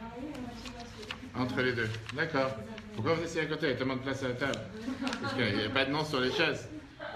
Entre les deux. D'accord. Pourquoi vous essayez à côté? Il y a tellement de place à la table. Parce qu'il n'y a pas de nom sur les chaises.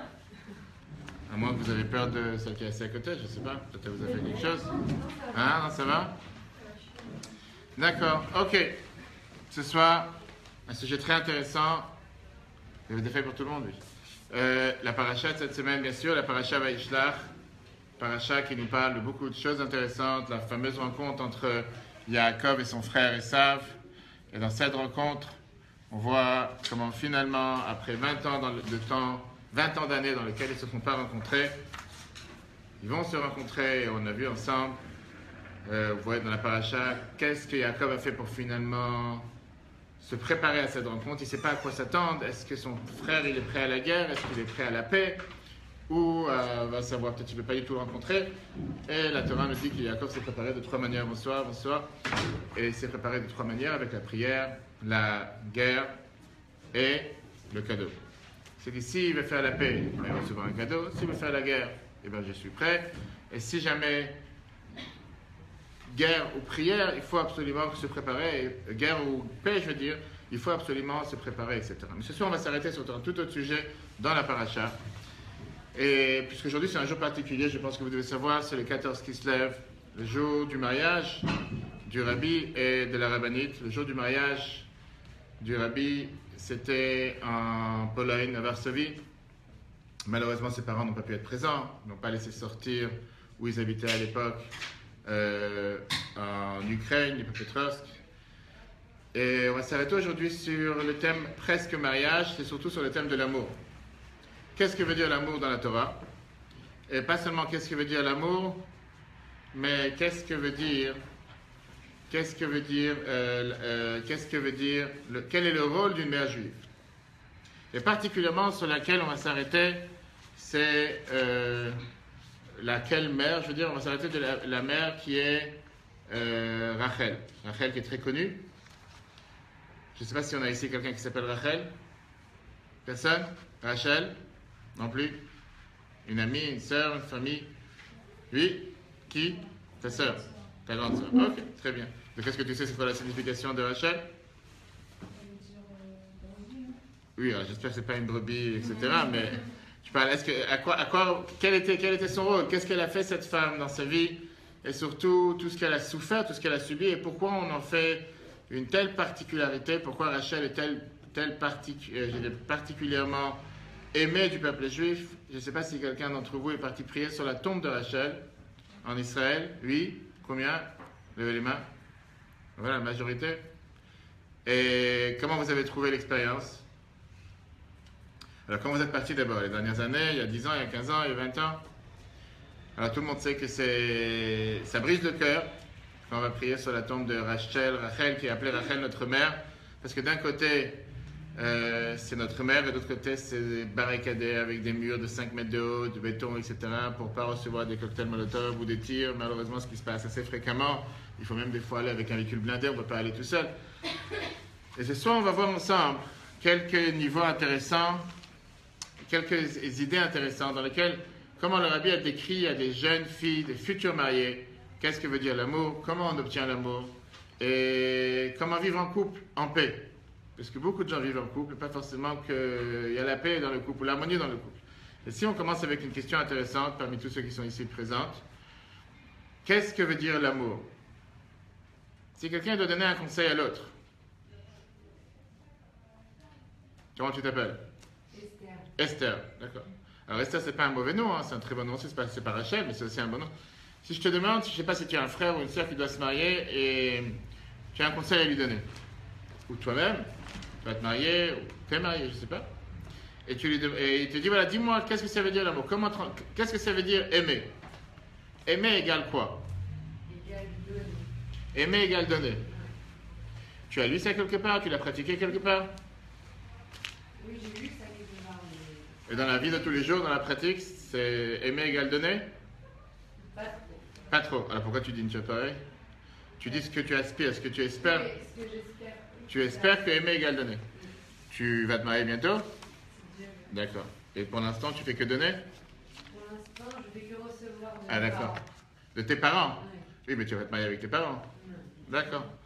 À moins que vous avez peur de celle qui est assise à côté, je ne sais pas. Peut-être que vous avez fait quelque chose. Hein, non, ça va? D'accord. Ok. Ce soir, un sujet très intéressant. Vous avez des faits pour tout le monde, oui. La paracha de cette semaine, bien sûr, la paracha Vaishlach. Paracha qui nous parle de beaucoup de choses intéressantes. La fameuse rencontre entre Yaakov et son frère Esav. Et dans cette rencontre, on voit comment finalement, après 20 ans d'années dans lesquelles ils ne se sont pas rencontrés, ils vont se rencontrer et on a vu ensemble, vous voyez dans la paracha, qu'est-ce que Yaakov a fait pour finalement se préparer à cette rencontre. Il ne sait pas à quoi s'attendre. Est-ce que son frère il est prêt à la guerre? Est-ce qu'il est prêt à la paix? Ou va savoir, peut-être qu'il ne peut pas du tout le rencontrer. Et la Torah nous dit que Yaakov s'est préparé de 3 manières. Bonsoir. Et il s'est préparé de 3 manières, avec la prière, la guerre et le cadeau. C'est que s'il veut faire la paix, il va recevoir un cadeau. S'il veut faire la guerre, eh bien je suis prêt. Et si jamais guerre ou prière, il faut absolument se préparer. Guerre ou paix, je veux dire, il faut absolument se préparer, etc. Mais ce soir, on va s'arrêter sur un tout autre sujet dans la paracha. Et puisqu'aujourd'hui c'est un jour particulier, je pense que vous devez savoir, c'est le 14 qui se lève, le jour du mariage du rabbi et de la rabbinite. Le jour du mariage du rabbi, c'était en Pologne, à Varsovie. Malheureusement, ses parents n'ont pas pu être présents, n'ont pas laissé sortir où ils habitaient à l'époque, en Ukraine, Dnipropetrovsk. Et on va s'arrêter aujourd'hui sur le thème presque mariage, c'est surtout sur le thème de l'amour. Qu'est-ce que veut dire l'amour dans la Torah? Et pas seulement qu'est-ce que veut dire l'amour, mais quel est le rôle d'une mère juive? Et particulièrement sur laquelle on va s'arrêter, c'est laquelle mère? Je veux dire, on va s'arrêter de la mère qui est Rachel. Rachel qui est très connue. Je ne sais pas si on a ici quelqu'un qui s'appelle Rachel. Personne? Rachel? Non plus? Une amie, une sœur, une famille? Oui? Qui? Ta sœur? Ta grande sœur? Ok, très bien. Donc est-ce que tu sais c'est quoi la signification de Rachel? Oui, alors j'espère que ce n'est pas une brebis, etc. Mais tu parles, quel était son rôle? Qu'est-ce qu'elle a fait cette femme dans sa vie? Et surtout, tout ce qu'elle a souffert, tout ce qu'elle a subi, et pourquoi on en fait une telle particularité? Pourquoi Rachel est particulièrement aimée du peuple juif? Je ne sais pas si quelqu'un d'entre vous est parti prier sur la tombe de Rachel en Israël. Oui? Combien? Levez les mains. Voilà, la majorité. Et comment vous avez trouvé l'expérience? Alors, quand vous êtes parti d'abord, les dernières années, il y a 10 ans, il y a 15 ans, il y a 20 ans, alors tout le monde sait que ça brise le cœur quand on va prier sur la tombe de Rachel, qui est appelée Rachel notre mère, parce que d'un côté, c'est notre mère, et de l'autre côté, c'est barricadé avec des murs de 5 mètres de haut, de béton, etc., pour ne pas recevoir des cocktails Molotov ou des tirs. Malheureusement, ce qui se passe assez fréquemment, il faut même des fois aller avec un véhicule blindé, on ne peut pas aller tout seul. Et ce soir, on va voir ensemble quelques niveaux intéressants, quelques idées intéressantes dans lesquelles, comment le rabbi a décrit à des jeunes filles, des futurs mariés, qu'est-ce que veut dire l'amour, comment on obtient l'amour, et comment vivre en couple, en paix. Parce que beaucoup de gens vivent en couple, pas forcément qu'il y a la paix dans le couple, ou l'harmonie dans le couple. Et si on commence avec une question intéressante parmi tous ceux qui sont ici présents, qu'est-ce que veut dire l'amour? Si quelqu'un doit donner un conseil à l'autre, comment tu t'appelles? Esther, d'accord. Alors Esther, c'est pas un mauvais nom, hein, c'est un très bon nom, c'est pas Rachel, mais c'est aussi un bon nom. Si je te demande, je ne sais pas si tu as un frère ou une sœur qui doit se marier et tu as un conseil à lui donner, ou toi-même, tu vas te marier, ou tu es marié, je ne sais pas, et il te dit, voilà, dis-moi, qu'est-ce que ça veut dire l'amour? Qu'est-ce que ça veut dire aimer? Aimer égale quoi? Égale donner. Aimer égale donner. Tu as lu ça quelque part? Tu l'as pratiqué quelque part? Oui, j'ai lu ça quelque part. Et dans la vie de tous les jours, dans la pratique, c'est aimer égale donner? Pas trop. Pas trop. Alors pourquoi tu dis une chose pareille? Tu dis ce que tu aspires, ce que tu espères. Ce que j'espère. Tu espères que aimer égale donner. Oui. Tu vas te marier bientôt? Dieu. D'accord. Et pour l'instant, tu fais que donner? Pour l'instant, je fais que recevoir. Ah d'accord. De tes parents? Oui. Oui, mais tu vas te marier avec tes parents. Non. D'accord.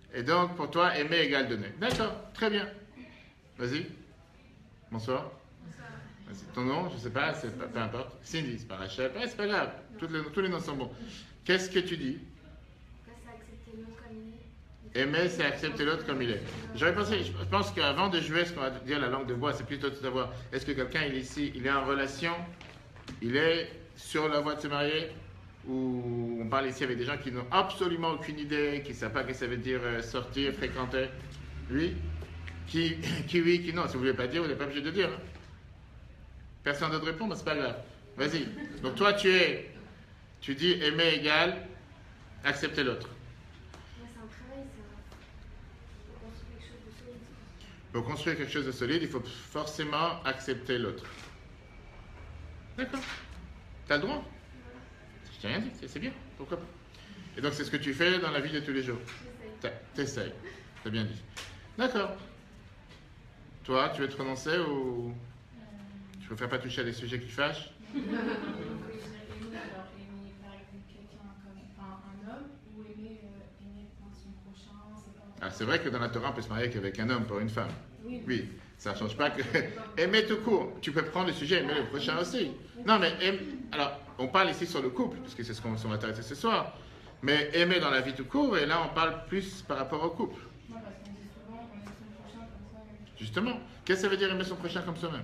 Et donc, pour toi, aimer égale donner. D'accord, très bien. Vas-y. Bonsoir. Vas-y. Ton nom, je ne sais pas, peu importe. Cindy, c'est pas Rachel. Ouais, c'est pas grave. Tous les noms sont bons. Qu'est-ce que tu dis? C'est accepter l'autre comme il est. Aimer, c'est accepter l'autre comme il est. J'aurais pensé, je pense qu'avant de jouer ce qu'on va dire la langue de bois, c'est plutôt de savoir est-ce que quelqu'un il est ici, il est en relation, il est sur la voie de se marier, ou on parle ici avec des gens qui n'ont absolument aucune idée, qui ne savent pas ce que ça veut dire sortir, fréquenter. Lui, qui oui, qui non. Si vous ne voulez pas dire, vous n'êtes pas obligé de dire. Hein. Personne d'autre répond, mais c'est pas grave. Vas-y. Donc toi, tu dis aimer égale accepter l'autre. C'est un travail, faut construire quelque chose de solide. Pour construire quelque chose de solide, il faut forcément accepter l'autre. D'accord. Tu as le droit. Je t'ai rien dit, c'est bien. Pourquoi pas? Et donc, c'est ce que tu fais dans la vie de tous les jours. T'essayes. T'as bien dit. D'accord. Toi, tu veux te prononcer ou tu préfères pas toucher à des sujets qui fâchent? Oui, je dirais aimer, alors aimer par exemple quelqu'un comme un homme ou aimer son prochain, c'est pas... Ah, c'est vrai que dans la Torah, on peut se marier qu'avec un homme pour une femme. Oui. Oui, ça ne change pas que... Aimer tout court. Tu peux prendre le sujet, aimer le prochain aussi. Non, mais... Alors, on parle ici sur le couple, parce que c'est ce qu'on va intéresser ce soir. Mais aimer dans la vie tout court, et là, on parle plus par rapport au couple. Non, parce qu'on dit souvent on aime son prochain comme ça. Justement. Qu'est-ce que ça veut dire aimer son prochain comme soi-même?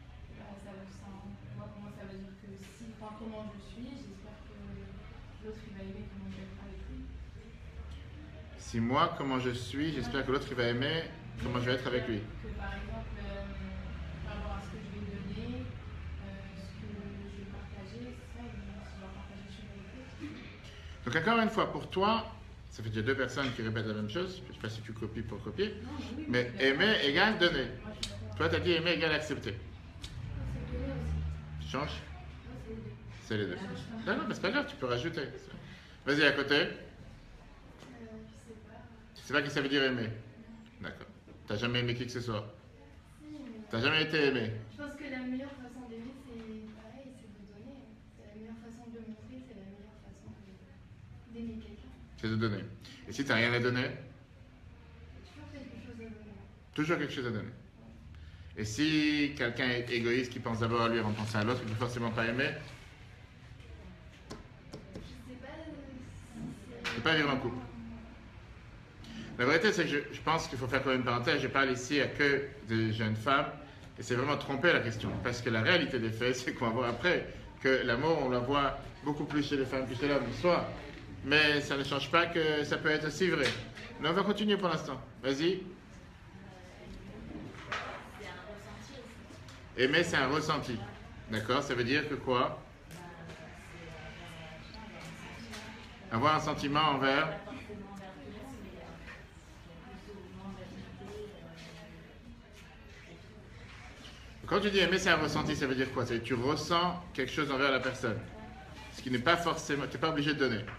Moi, ça veut dire que si, comment je suis, j'espère que l'autre il va aimer comment je vais être avec lui. Si moi, comment je suis, j'espère que l'autre il va aimer comment je vais être avec lui. Que par exemple, par rapport à ce que je vais donner, ce que je vais partager, c'est ça, je dois partager les choses avec l'autre. Donc encore une fois, pour toi, ça fait déjà deux personnes qui répètent la même chose. Je ne sais pas si tu copies pour copier. Mais aimer égale donner. Toi, tu as dit aimer égale accepter. C'est donner aussi. Tu changes? Non, C'est les deux. Non, non, mais c'est pas grave, tu peux rajouter. Vas-y, à côté. Je sais pas. Tu sais pas ce que ça veut dire aimer? D'accord. T'as jamais aimé qui que ce soit? T'as jamais été aimé? Je pense que la meilleure façon d'aimer, c'est pareil, c'est de donner. C'est la meilleure façon de le montrer, c'est la meilleure façon d'aimer quelqu'un. C'est de donner. Et si t'as rien à donner? Toujours quelque chose à donner. Toujours quelque chose à donner. Et si quelqu'un est égoïste, qui pense d'abord à lui avant de penser à l'autre, il ne peut forcément pas aimer, Je sais pas si il ne c'est... peut pas vivre en couple. La vérité, c'est que je pense qu'il faut faire quand même une parenthèse. Je parle ici à que des jeunes femmes, et c'est vraiment tromper la question. Parce que la réalité des faits, c'est qu'on va voir après que l'amour, on la voit beaucoup plus chez les femmes que chez l'homme, soit. Mais ça ne change pas que ça peut être aussi vrai. Mais on va continuer pour l'instant. Vas-y. Aimer, c'est un ressenti. D'accord? Ça veut dire que quoi? Avoir un sentiment envers... Quand tu dis aimer, c'est un ressenti, ça veut dire quoi? Ça veut dire que tu ressens quelque chose envers la personne. Ce qui n'est pas forcément... Tu n'es pas obligé de donner.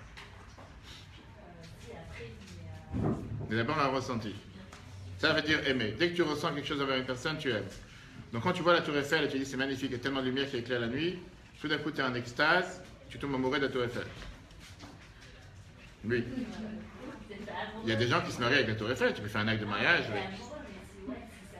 Mais d'abord un ressenti. Ça veut dire aimer. Dès que tu ressens quelque chose envers une personne, tu aimes. Donc quand tu vois la tour Eiffel et tu dis c'est magnifique, il y a tellement de lumière qui éclaire la nuit, tout d'un coup tu es en extase, tu tombes amoureux de la tour Eiffel. Oui. Il y a des gens qui se marient avec la tour Eiffel, tu peux faire un acte de mariage. Oui.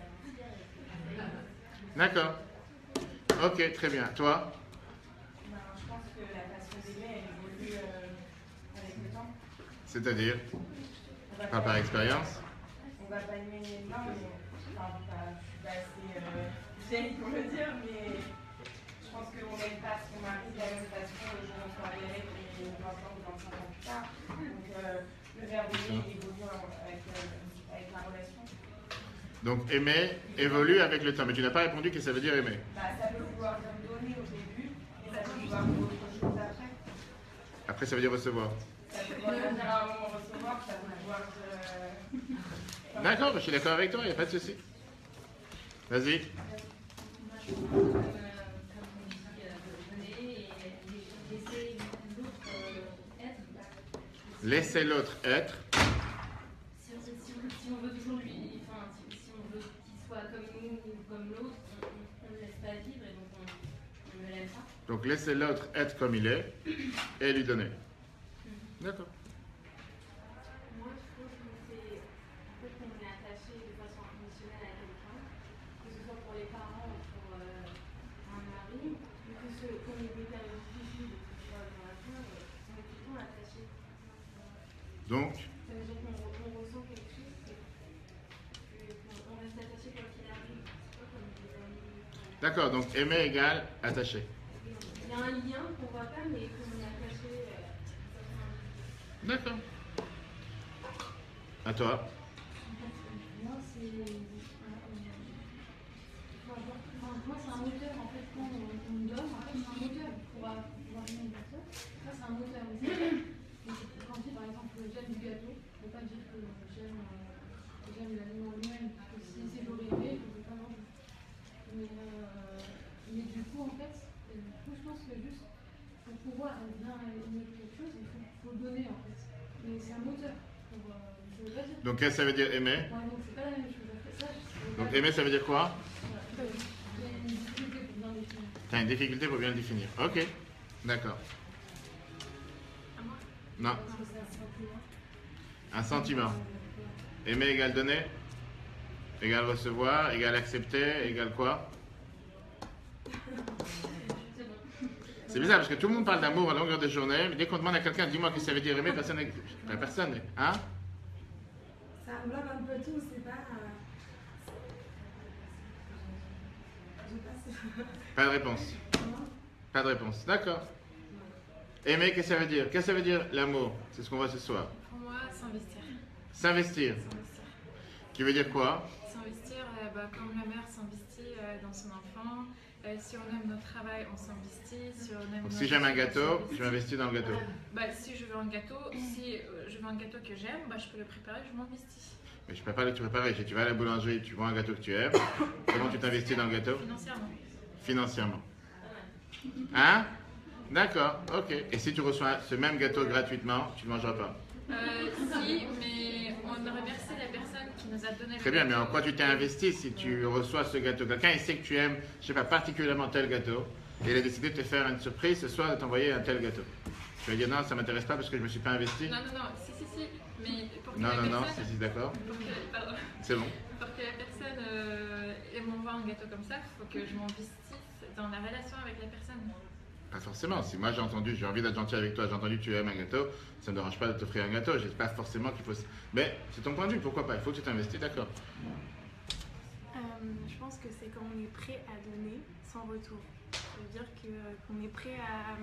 D'accord. Ok, très bien. Toi? Je pense que la façon d'aimer, elle évolue avec le temps. C'est-à-dire? Pas par expérience? On va pas aimer, non, mais enfin, je suis pas assez vieille pour le dire, mais je pense qu'on n'aime pas son mari de la même façon le jour où on se marie avec et 20 ans ou 25 ans plus tard. Donc le verbe aimer évolue avec la relation. Donc aimer évolue avec le temps. Mais tu n'as pas répondu que ça veut dire aimer. Ça peut vouloir dire donner au début, et ça peut vouloir dire autre chose après. Après ça veut dire recevoir. Ça peut vouloir dire à un moment recevoir, ça peut vouloir dire... D'accord, je suis d'accord avec toi, il n'y a pas de souci. Vas-y. Laisser l'autre être. Si on veut toujours lui, enfin, si on veut qu'il soit comme nous ou comme l'autre, on ne le laisse pas vivre et donc on ne l'aime pas. Donc laisser l'autre être comme il est et lui donner. D'accord. Moi, je trouve que c'est fait qu'on est attaché de façon inconditionnelle à quelqu'un, que ce soit pour les parents ou pour un mari, ou que comme des périodes difficiles, que ce soit dans la vie, on est tout le temps attaché. Donc, Ça veut dire qu'on ressent quelque chose, qu'on reste attaché quoi qu'il arrive. C'est pas comme des amis. d'accord, donc aimer égale attaché. Il y a un lien qu'on voit pas, mais qu'on est attaché. D'accord. À toi. Moi, moi, c'est un moteur en fait quand on me donne. En fait, c'est un moteur pour avoir une personne. Ça, c'est un moteur. Quand je dis par exemple j'aime du gâteau, je ne peux pas dire que j'aime l'aliment lui-même. Parce que si c'est journée, je ne peux pas manger. Mais du coup, en fait, je pense que juste pour pouvoir bien aimer quelque chose, il faut donner en fait. Mais c'est un moteur. Je veux pas dire. Donc, qu'est-ce que ça veut dire aimer? Ouais, donc c'est pas la même chose. Après ça, Donc, aimer, ça veut dire quoi? j'ai une difficulté pour bien définir. Tu as une difficulté pour bien le définir. Ok, d'accord. Non, Parce que c'est un sentiment. un sentiment. Aimer égale donner, égale recevoir, égale accepter, égale quoi? C'est bizarre parce que tout le monde parle d'amour à longueur de journée, mais dès qu'on demande à quelqu'un, dis-moi ce que ça veut dire aimer, personne n'est. Personne n'est. Hein? Ça englobe un peu tout, c'est pas. Je passe. Pas de réponse. Pas de réponse. D'accord. Aimer, qu'est-ce que ça veut dire? Qu'est-ce que ça veut dire l'amour? C'est ce qu'on voit ce soir. Pour moi, s'investir. S'investir. S'investir. Qui veut dire quoi? S'investir, comme la mère s'investit dans son enfant. Si on aime notre travail, on s'investit. Si on aime Donc, notre si j'aime un étude, on gâteau, s'investit. je m'investis dans le gâteau. Si je veux un gâteau, si je veux un gâteau que j'aime, je peux le préparer, je m'investis. Mais je peux pas le préparer. Tu vas à la boulangerie, tu vois un gâteau que tu aimes. Comment tu t'investis dans le gâteau? Financièrement. Financièrement. Hein? D'accord, ok. Et si tu reçois ce même gâteau gratuitement, tu ne le mangeras pas? Si, mais on aurait remercié la personne qui nous a donné Très bien, mais en quoi tu t'es investi si tu reçois ce gâteau? Quelqu'un, il sait que tu aimes, je sais pas, particulièrement tel gâteau, et il a décidé de te faire une surprise ce soir, de t'envoyer un tel gâteau. Tu vas dire non, ça m'intéresse pas parce que je me suis pas investi? Non, si, mais pour que Non, la non, non, personne... si, d'accord. Pardon. C'est bon. Pour que la personne m'envoie un gâteau comme ça, il faut que je m'investisse dans la relation avec la personne. Pas forcément. Si moi j'ai envie d'être gentil avec toi, j'ai entendu que tu aimes un gâteau, ça ne me dérange pas de t'offrir un gâteau. Je ne dis pas forcément qu'il faut. Mais c'est ton point de vue, pourquoi pas? Il faut que tu t'investis, d'accord. Je pense que c'est quand on est prêt à donner sans retour. Ça veut dire qu'on est prêt à.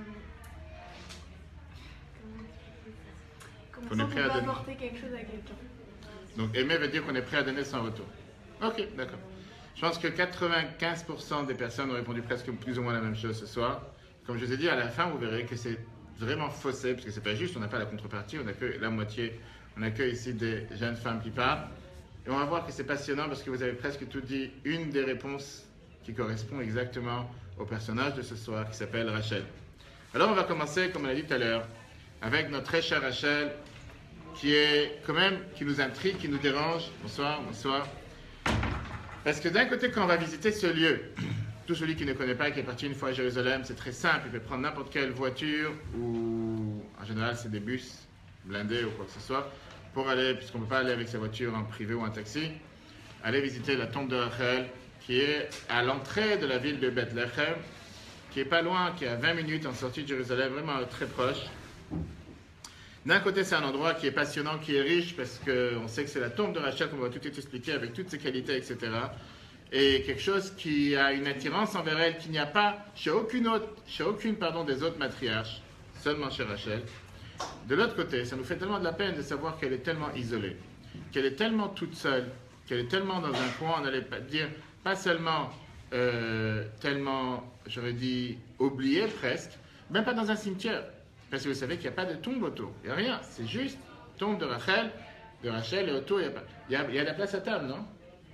Qu'on est prêt à donner. Apporter quelque chose à quelqu'un. Donc aimer veut dire qu'on est prêt à donner sans retour. Ok, d'accord. Je pense que 95% des personnes ont répondu presque plus ou moins la même chose ce soir. Comme je vous ai dit, à la fin, vous verrez que c'est vraiment faussé, parce que c'est pas juste, on n'a pas la contrepartie, on n'a que la moitié. On accueille ici des jeunes femmes qui parlent. Et on va voir que c'est passionnant parce que vous avez presque tout dit, une des réponses qui correspond exactement au personnage de ce soir, qui s'appelle Rachel. Alors on va commencer, comme on l'a dit tout à l'heure, avec notre très chère Rachel, qui est quand même, qui nous intrigue, qui nous dérange. Bonsoir, bonsoir. Parce que d'un côté, quand on va visiter ce lieu, tout celui qui ne connaît pas, qui est parti une fois à Jérusalem, c'est très simple, il peut prendre n'importe quelle voiture, ou en général c'est des bus blindés ou quoi que ce soit, pour aller, puisqu'on ne peut pas aller avec sa voiture en privé ou en taxi, aller visiter la tombe de Rachel, qui est à l'entrée de la ville de Bethléem, qui est pas loin, qui est à 20 minutes en sortie de Jérusalem, vraiment très proche. D'un côté, c'est un endroit qui est passionnant, qui est riche, parce qu'on sait que c'est la tombe de Rachel, qu'on va tout expliquer avec toutes ses qualités, etc. Et quelque chose qui a une attirance envers elle, qu'il n'y a pas chez aucune des autres matriarches, seulement chez Rachel. De l'autre côté, ça nous fait tellement de la peine de savoir qu'elle est tellement isolée, qu'elle est tellement toute seule, qu'elle est tellement dans un coin, on n'allait pas dire, pas seulement tellement, j'aurais dit, oubliée presque, même pas dans un cimetière. Parce que vous savez qu'il n'y a pas de tombe autour. Il n'y a rien. C'est juste tombe de Rachel et autour, il y a de la place à table, non?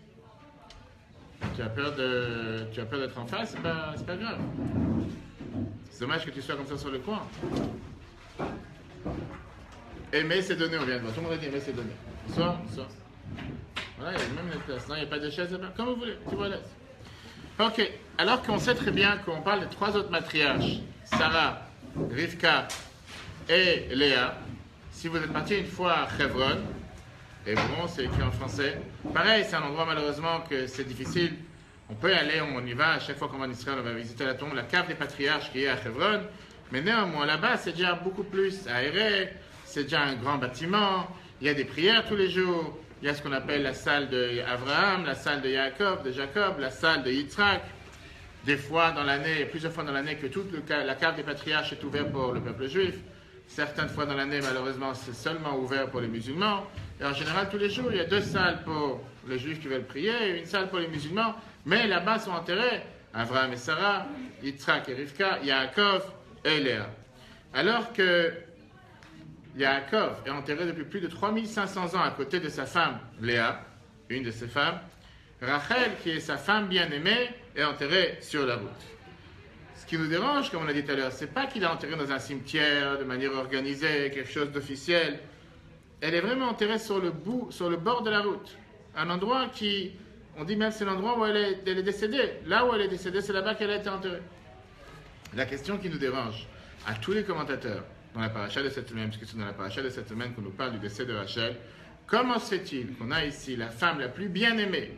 Tu as peur d'être en face, c'est pas grave. C'est dommage que tu sois comme ça sur le coin. Aimer, c'est donner, on vient de voir. Tout le monde a dit aimer, c'est donner. Bonsoir, bonsoir. Voilà, il y a même une place. Non, il n'y a pas de chaise là-bas. Comme vous voulez, tu vois là. Ok, alors qu'on sait très bien qu'on parle des trois autres matriarches, Sarah, Rivka et Léa. Si vous êtes parti une fois à Hebron, Hébron, c'est écrit en français. Pareil, c'est un endroit malheureusement que c'est difficile. On peut y aller, on y va, à chaque fois qu'on va en Israël, on va visiter la tombe, la cave des patriarches qui est à Hebron. Mais néanmoins, là-bas, c'est déjà beaucoup plus aéré, c'est déjà un grand bâtiment, il y a des prières tous les jours, il y a ce qu'on appelle la salle d'Abraham, la salle de Jacob, la salle de Yitzhak. Des fois dans l'année, plusieurs fois dans l'année, que toute la cave des patriarches est ouverte pour le peuple juif. Certaines fois dans l'année, malheureusement, c'est seulement ouvert pour les musulmans. Et en général, tous les jours, il y a 2 salles pour les juifs qui veulent prier et une salle pour les musulmans. Mais là-bas sont enterrés Abraham et Sarah, Yitzhak et Rivka, Yaakov et Léa. Alors que Yaakov est enterré depuis plus de 3500 ans à côté de sa femme Léa, une de ses femmes, Rachel, qui est sa femme bien-aimée, est enterrée sur la route. Ce qui nous dérange, comme on a dit tout à l'heure, c'est pas qu'il est enterré dans un cimetière de manière organisée, quelque chose d'officiel. Elle est vraiment enterrée sur le bord de la route. Un endroit qui, on dit même c'est l'endroit où elle est décédée. Là où elle est décédée, c'est là-bas qu'elle a été enterrée. La question qui nous dérange à tous les commentateurs dans la paracha de cette semaine, puisque c'est dans la paracha de cette semaine qu'on nous parle du décès de Rachel, comment se fait-il qu'on a ici la femme la plus bien-aimée,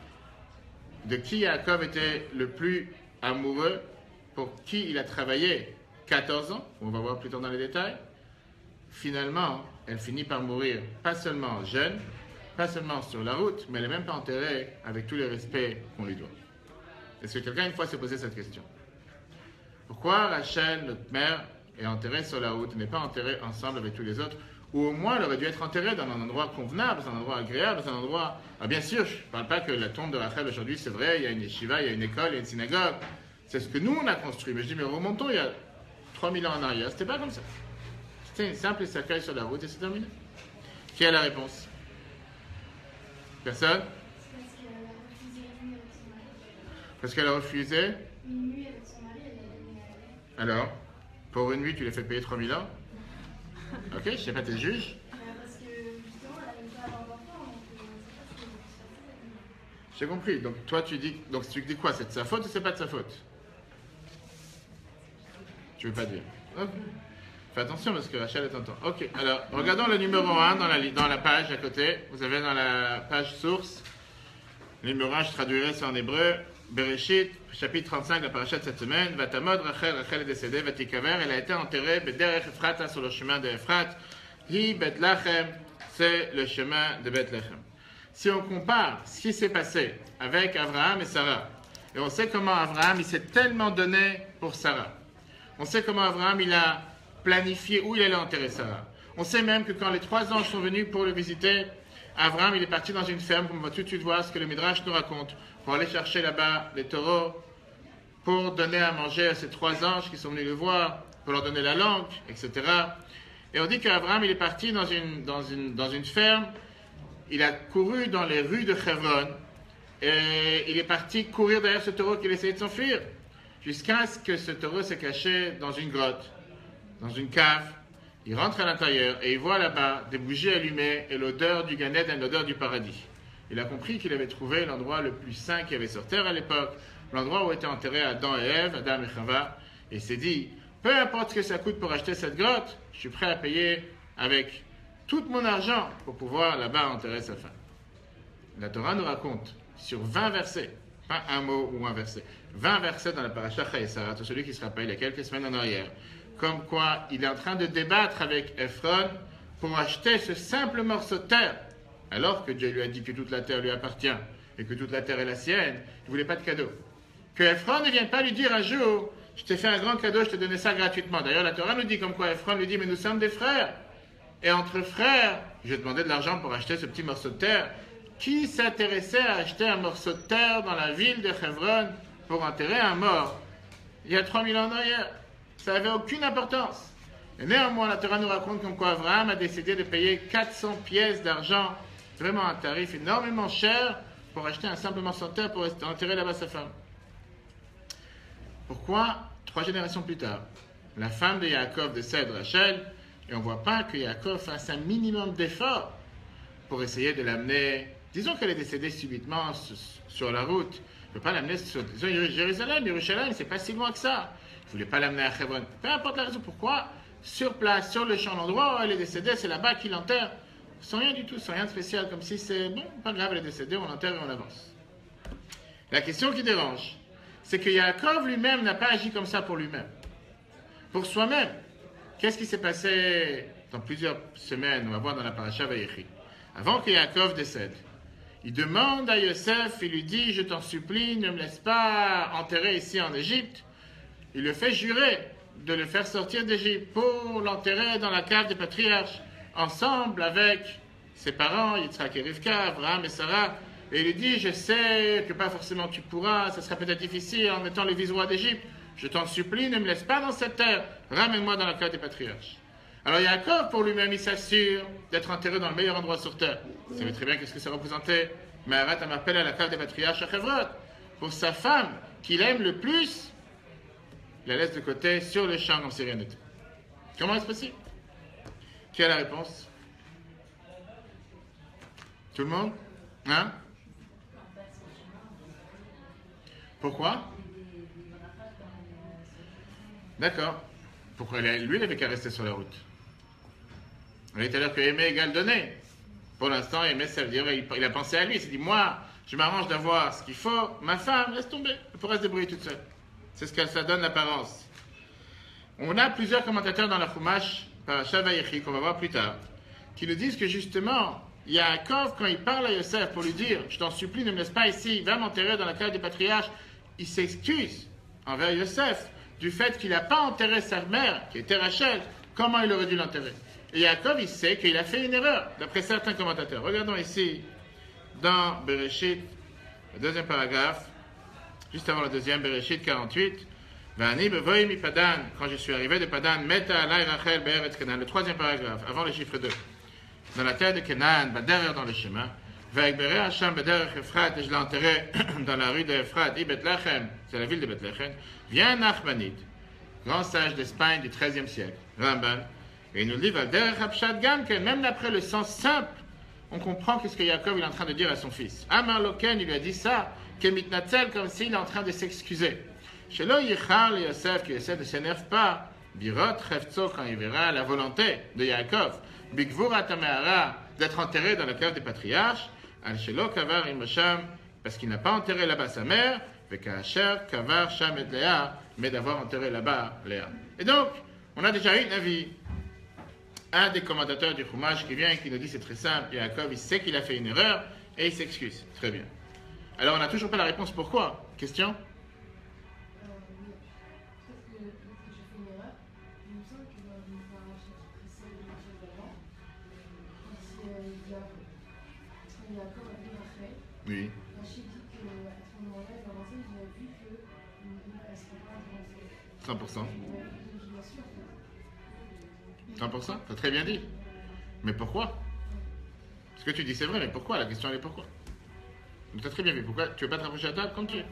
de qui Yaakov était le plus amoureux, pour qui il a travaillé 14 ans, on va voir plus tard dans les détails. Finalement, elle finit par mourir, pas seulement jeune, pas seulement sur la route, mais elle n'est même pas enterrée avec tout le respect qu'on lui doit. Est-ce que quelqu'un une fois s'est posé cette question? Pourquoi Rachel, notre mère, est enterrée sur la route, n'est pas enterrée ensemble avec tous les autres? Ou au moins, elle aurait dû être enterrée dans un endroit convenable, dans un endroit agréable, dans un endroit... Ah, bien sûr, je ne parle pas que la tombe de Rachel aujourd'hui, c'est vrai, il y a une yeshiva, il y a une école, il y a une synagogue. C'est ce que nous, on a construit. Mais je dis, mais remontons il y a 3000 ans en arrière, c'était pas comme ça. C'était une simple cercueil sur la route et c'est terminé. Qui a la réponse? Personne? Parce qu'elle a refusé une nuit avec son mari, elle a donné à elle. Alors, pour une nuit, tu l'as fait payer 3000 ans? Ok, je sais pas, t'es juge? Parce que justement, elle n'arrive pas à avoir d'enfant, donc c'est pas ce qui se passe. J'ai compris. Donc, toi, tu dis quoi? C'est de sa faute ou c'est pas de sa faute? Tu veux pas dire? Ok. Fais attention parce que Rachel est entend. Ok, alors, regardons le numéro 1 dans la page à côté. Vous avez dans la page source, le numéro 1, je traduirai ça en hébreu. Bereshit, chapitre 35 de la paracha de cette semaine. Vatamod Rachel, Rachel est décédée, Vatikaver, elle a été enterrée, Bederech Ephrata, sur le chemin de Ephrat. Hi Bethlachem, c'est le chemin de Bethléem. Si on compare ce qui s'est passé avec Abraham et Sarah, et on sait comment Abraham il s'est tellement donné pour Sarah. On sait comment Abraham il a planifié où il allait enterrer Sarah. On sait même que quand les 3 anges sont venus pour le visiter, Abraham il est parti dans une ferme, comme on va tout de suite voir ce que le Midrash nous raconte, pour aller chercher là-bas les taureaux, pour donner à manger à ces 3 anges qui sont venus le voir, pour leur donner la langue, etc. Et on dit qu'Abraham il est parti dans une ferme, il a couru dans les rues de Hebron, et il est parti courir derrière ce taureau qui essayait de s'enfuir, jusqu'à ce que ce taureau s'est caché dans une grotte, dans une cave. Il rentre à l'intérieur et il voit là-bas des bougies allumées et l'odeur du Gan Eden, l'odeur du paradis. Il a compris qu'il avait trouvé l'endroit le plus saint qu'il y avait sur terre à l'époque, l'endroit où étaient enterrés Adam et Ève, Adam et Chava, et il s'est dit, peu importe ce que ça coûte pour acheter cette grotte, je suis prêt à payer avec tout mon argent pour pouvoir là-bas enterrer sa femme. La Torah nous raconte sur 20 versets, pas un mot ou un verset, 20 versets dans la paracha Chaïsara, tout celui qui se rappelle il y a quelques semaines en arrière, comme quoi il est en train de débattre avec Ephron pour acheter ce simple morceau de terre, alors que Dieu lui a dit que toute la terre lui appartient et que toute la terre est la sienne. Il ne voulait pas de cadeau. Que Ephron ne vienne pas lui dire un jour, je t'ai fait un grand cadeau, je t'ai donné ça gratuitement. D'ailleurs, la Torah nous dit comme quoi Ephron lui dit, mais nous sommes des frères. Et entre frères, je demandais de l'argent pour acheter ce petit morceau de terre. Qui s'intéressait à acheter un morceau de terre dans la ville de Hebron pour enterrer un mort il y a 3000 ans en arrière? Ça n'avait aucune importance. Et néanmoins, la Torah nous raconte comme quoi Abraham a décidé de payer 400 pièces d'argent, vraiment un tarif énormément cher, pour acheter un simple morceau de terre pour enterrer là-bas sa femme. Pourquoi 3 générations plus tard, la femme de Yaakov décède, Rachel, et on ne voit pas que Yaakov fasse un minimum d'effort pour essayer de l'amener. Disons qu'elle est décédée subitement sur la route. Il ne peut pas l'amener sur Jérusalem, c'est pas si loin que ça. Il ne voulait pas l'amener à Hebron. Peu importe la raison pourquoi, sur place, sur le champ, l'endroit où elle est décédée, c'est là-bas qu'il enterre. Sans rien du tout, sans rien de spécial, comme si c'est bon, pas grave, elle est décédée, on l'enterre et on avance. La question qui dérange, c'est que Yaakov lui-même n'a pas agi comme ça pour lui-même. Pour soi-même, qu'est-ce qui s'est passé dans plusieurs semaines, on va voir dans la paracha Vayechi. Avant que Yaakov décède, il demande à Yosef, il lui dit, je t'en supplie, ne me laisse pas enterrer ici en Égypte. Il le fait jurer de le faire sortir d'Égypte pour l'enterrer dans la cave des patriarches, ensemble avec ses parents, Yitzhak et Rivka, Abraham et Sarah. Et il lui dit, je sais que pas forcément tu pourras, ça sera peut-être difficile en étant le vice-roi d'Égypte. Je t'en supplie, ne me laisse pas dans cette terre, ramène-moi dans la cave des patriarches. Alors Yaakov, pour lui-même, il s'assure d'être enterré dans le meilleur endroit sur terre. Vous savez très bien qu'est-ce que ça représentait. Maharat m'appelle à la cave des patriarches à Chevrot. Pour sa femme, qu'il aime le plus, il la laisse de côté sur le champ comme si rien n'était. Comment est-ce possible? Qui a la réponse? Tout le monde? Hein? Pourquoi? D'accord. Pourquoi lui, il avait qu'à rester sur la route. On a dit tout à l'heure que aimer égale donner. Pour l'instant, aimer, ça veut dire il a pensé à lui. Il s'est dit, moi, je m'arrange d'avoir ce qu'il faut. Ma femme, laisse tomber. Elle pourra se débrouiller toute seule. C'est ce qu'elle ça donne l'apparence. On a plusieurs commentateurs dans la Chumash, Parashat Vayechi, qu'on va voir plus tard, qui nous disent que justement, Yaakov, quand il parle à Yosef pour lui dire, je t'en supplie, ne me laisse pas ici, va m'enterrer dans la cave des patriarches, il s'excuse envers Yosef du fait qu'il n'a pas enterré sa mère, qui était Rachel, comment il aurait dû l'enterrer. Et Yaakov, il sait qu'il a fait une erreur, d'après certains commentateurs. Regardons ici, dans Bereshit, le deuxième paragraphe, juste avant le deuxième, Bereshit 48, Vani bevoy mi Padan, quand je suis arrivé de Padan, Meta alay Rachel be'eretz Canaan, le troisième paragraphe, avant le chiffre 2. Dans la terre de Canaan, derrière dans le chemin, Vaekbere Hacham bederech Ephrat, et je l'ai enterré dans la rue de Ephrat, et Bethlehem, c'est la ville de Bethlehem, vient Nachmanide, grand sage d'Espagne du XIIIe siècle, Ramban, et il nous dit, Valderech Hapshat Gamken, même d'après le sens simple, on comprend qu'est-ce que Yaakov est en train de dire à son fils. Amar Loken, il lui a dit ça, Kemitnatzel, comme s'il est en train de s'excuser. Shelo Yichar le Yosef, que Yosef ne s'énerve pas, Birot Chefzo, quand il verra la volonté de Yaakov, Bigvura Tamehara, d'être enterré dans la cave des patriarches, Al Shelo Kavar Imasham, parce qu'il n'a pas enterré là-bas sa mère, Vekasher Kavar Sham et Léa, mais d'avoir enterré là-bas Léa. Et donc, on a déjà eu un avis. Un des commentateurs du Chumash qui vient et qui nous dit c'est très simple, Yaakov, il sait qu'il a fait une erreur et il s'excuse. Très bien. Alors, on n'a toujours pas la réponse pourquoi. Question? Oui. 100%. 100%, t'as très bien dit. Mais pourquoi? Ce que tu dis c'est vrai, mais pourquoi? La question elle est pourquoi? Tu as très bien vu. Pourquoi? Tu veux pas te rapprocher à table comme tu es?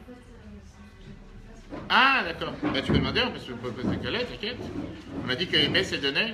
Ah, d'accord. Ben, tu peux demander, on peut se décoller, t'inquiète. On a dit que aimer c'est donner.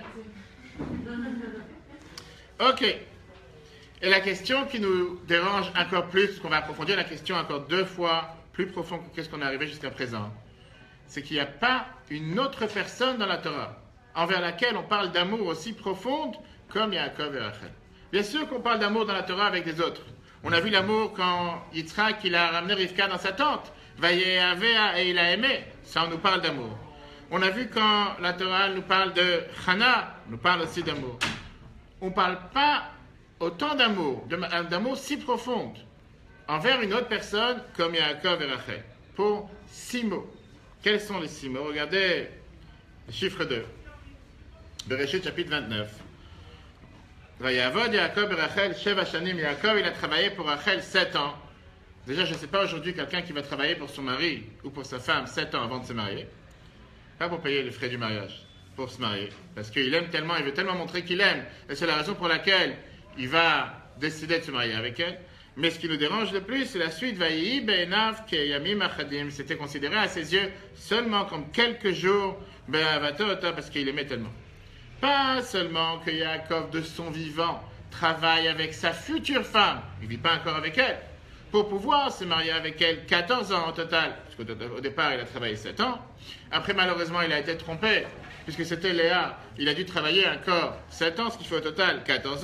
Ok. Et la question qui nous dérange encore plus, parce qu'on va approfondir la question encore 2 fois plus profond que ce qu'on est arrivé jusqu'à présent, c'est qu'il n'y a pas une autre personne dans la Torah envers laquelle on parle d'amour aussi profonde comme Yaakov et Rachel. Bien sûr qu'on parle d'amour dans la Torah avec des autres. On a vu l'amour quand Yitzhak il a ramené Rivka dans sa tente, Vayehavea, et il a aimé. Ça, on nous parle d'amour. On a vu quand la Torah nous parle de Chana, nous parle aussi d'amour. On ne parle pas autant d'amour, d'amour si profonde envers une autre personne comme Yaakov et Rachel. Pour 6 mots. Quels sont les 6 mots? Regardez le chiffre 2. Bereshit chapitre 29. Vayavod Yaakov et Rachel, Sheva Shanim. Yaakov, il a travaillé pour Rachel 7 ans. Déjà, je ne sais pas aujourd'hui quelqu'un qui va travailler pour son mari ou pour sa femme 7 ans avant de se marier. Pas pour payer les frais du mariage, pour se marier. Parce qu'il aime tellement, il veut tellement montrer qu'il aime. Et c'est la raison pour laquelle il va décider de se marier avec elle. Mais ce qui nous dérange le plus, c'est la suite. Vayi be'enav keyamim achadim. C'était considéré à ses yeux seulement comme quelques jours, parce qu'il aimait tellement. Pas seulement que Yaakov, de son vivant, travaille avec sa future femme. Il ne vit pas encore avec elle. Pour pouvoir se marier avec elle 14 ans au total. Parce qu'au départ, il a travaillé 7 ans. Après, malheureusement, il a été trompé. Puisque c'était Léa. Il a dû travailler encore 7 ans, ce qui fait au total 14 ans.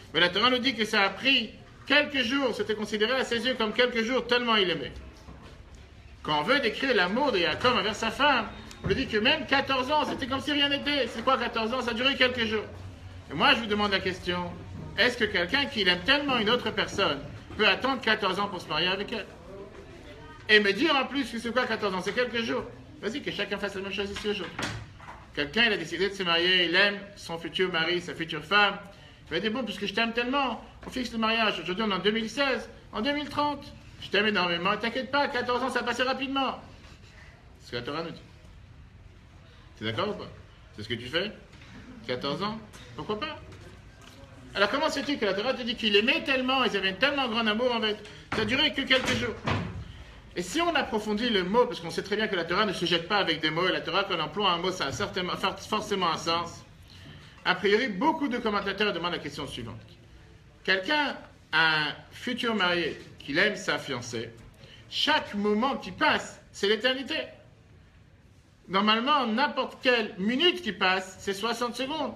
Mais la Torah nous dit que ça a pris quelques jours, c'était considéré à ses yeux comme quelques jours tellement il aimait. Quand on veut décrire l'amour de Jacob envers sa femme, on lui dit que même 14 ans, c'était comme si rien n'était. C'est quoi 14 ans? Ça a duré quelques jours. Et moi, je vous demande la question, est-ce que quelqu'un qui aime tellement une autre personne peut attendre 14 ans pour se marier avec elle? Et me dire en plus que c'est quoi 14 ans? C'est quelques jours. Vas-y, que chacun fasse la même chose ici aujourd'hui. Quelqu'un, il a décidé de se marier, il aime son futur mari, sa future femme. Il va dire, bon, puisque je t'aime tellement, on fixe le mariage. Aujourd'hui, on est en 2016, en 2030. Je t'aime énormément, t'inquiète pas, 14 ans, ça va passer rapidement. C'est ce que la Torah nous dit. T'es d'accord ou pas? C'est ce que tu fais? 14 ans? Pourquoi pas? Alors comment sais-tu que la Torah te dit qu'il aimait tellement, ils avaient tellement grand amour en fait? Ça a duré que quelques jours. Et si on approfondit le mot, parce qu'on sait très bien que la Torah ne se jette pas avec des mots, et la Torah, quand on emploie un mot, ça a forcément un sens. A priori, beaucoup de commentateurs demandent la question suivante. Quelqu'un, un futur marié, qu'il aime sa fiancée, chaque moment qui passe, c'est l'éternité. Normalement, n'importe quelle minute qui passe, c'est 60 secondes.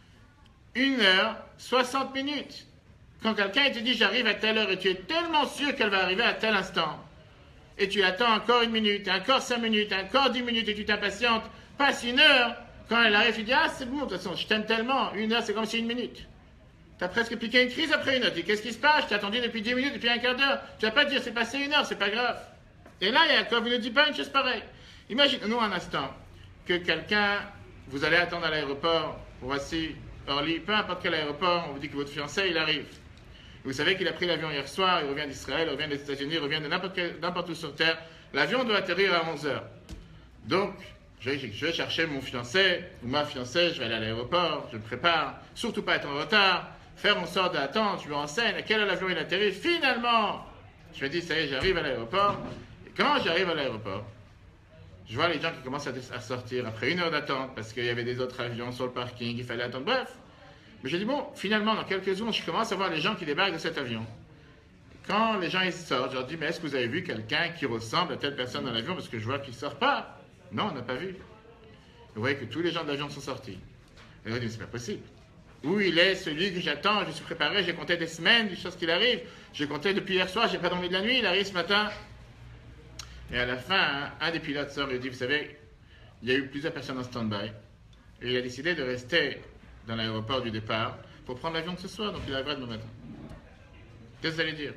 1 heure, 60 minutes. Quand quelqu'un te dit j'arrive à telle heure et tu es tellement sûr qu'elle va arriver à tel instant, et tu attends encore 1 minute, encore 5 minutes, encore 10 minutes et tu t'impatientes, passe 1 heure, quand elle arrive, tu dis ah c'est bon, de toute façon, je t'aime tellement, 1 heure c'est comme si 1 minute. Tu as presque piqué une crise après 1 heure. Tu dis qu'est-ce qui se passe? Je t'ai attendu depuis 10 minutes, depuis un quart d'heure. Tu vas pas dire c'est passé 1 heure, c'est pas grave. Et là, Jacob, il ne dit pas une chose pareille. Imaginez-nous un instant que quelqu'un, vous allez attendre à l'aéroport, voici, Orly, peu importe quel aéroport, on vous dit que votre fiancé, il arrive. Vous savez qu'il a pris l'avion hier soir, il revient d'Israël, il revient des États-Unis, il revient de n'importe où sur Terre. L'avion doit atterrir à 11 heures. Donc, je vais chercher mon fiancé ou ma fiancée, je vais aller à l'aéroport, je me prépare, surtout pas être en retard, faire en sorte d'attendre, je me renseigne à quel heure l'avion il atterrit. Finalement, je me dis, ça y est, j'arrive à l'aéroport. Et quand j'arrive à l'aéroport, je vois les gens qui commencent à sortir après 1 heure d'attente parce qu'il y avait des autres avions sur le parking, il fallait attendre, bref. Mais j'ai dit, bon, finalement, dans quelques secondes, je commence à voir les gens qui débarquent de cet avion. Et quand les gens ils sortent, je leur dis, mais est-ce que vous avez vu quelqu'un qui ressemble à telle personne dans l'avion? Parce que je vois qu'il ne sort pas. Non, on n'a pas vu. Vous voyez que tous les gens de l'avion sont sortis. Et je dis, c'est pas possible. Où il est celui que j'attends? Je suis préparé, j'ai compté des semaines, des choses qu'il arrive. J'ai compté depuis hier soir, j'ai pas dormi de la nuit, il arrive ce matin. Et à la fin, un des pilotes sort et dit, vous savez, il y a eu plusieurs personnes en stand-by. Et il a décidé de rester dans l'aéroport du départ pour prendre l'avion de ce soir, donc il arrivera demain matin. Qu'est-ce que vous allez dire?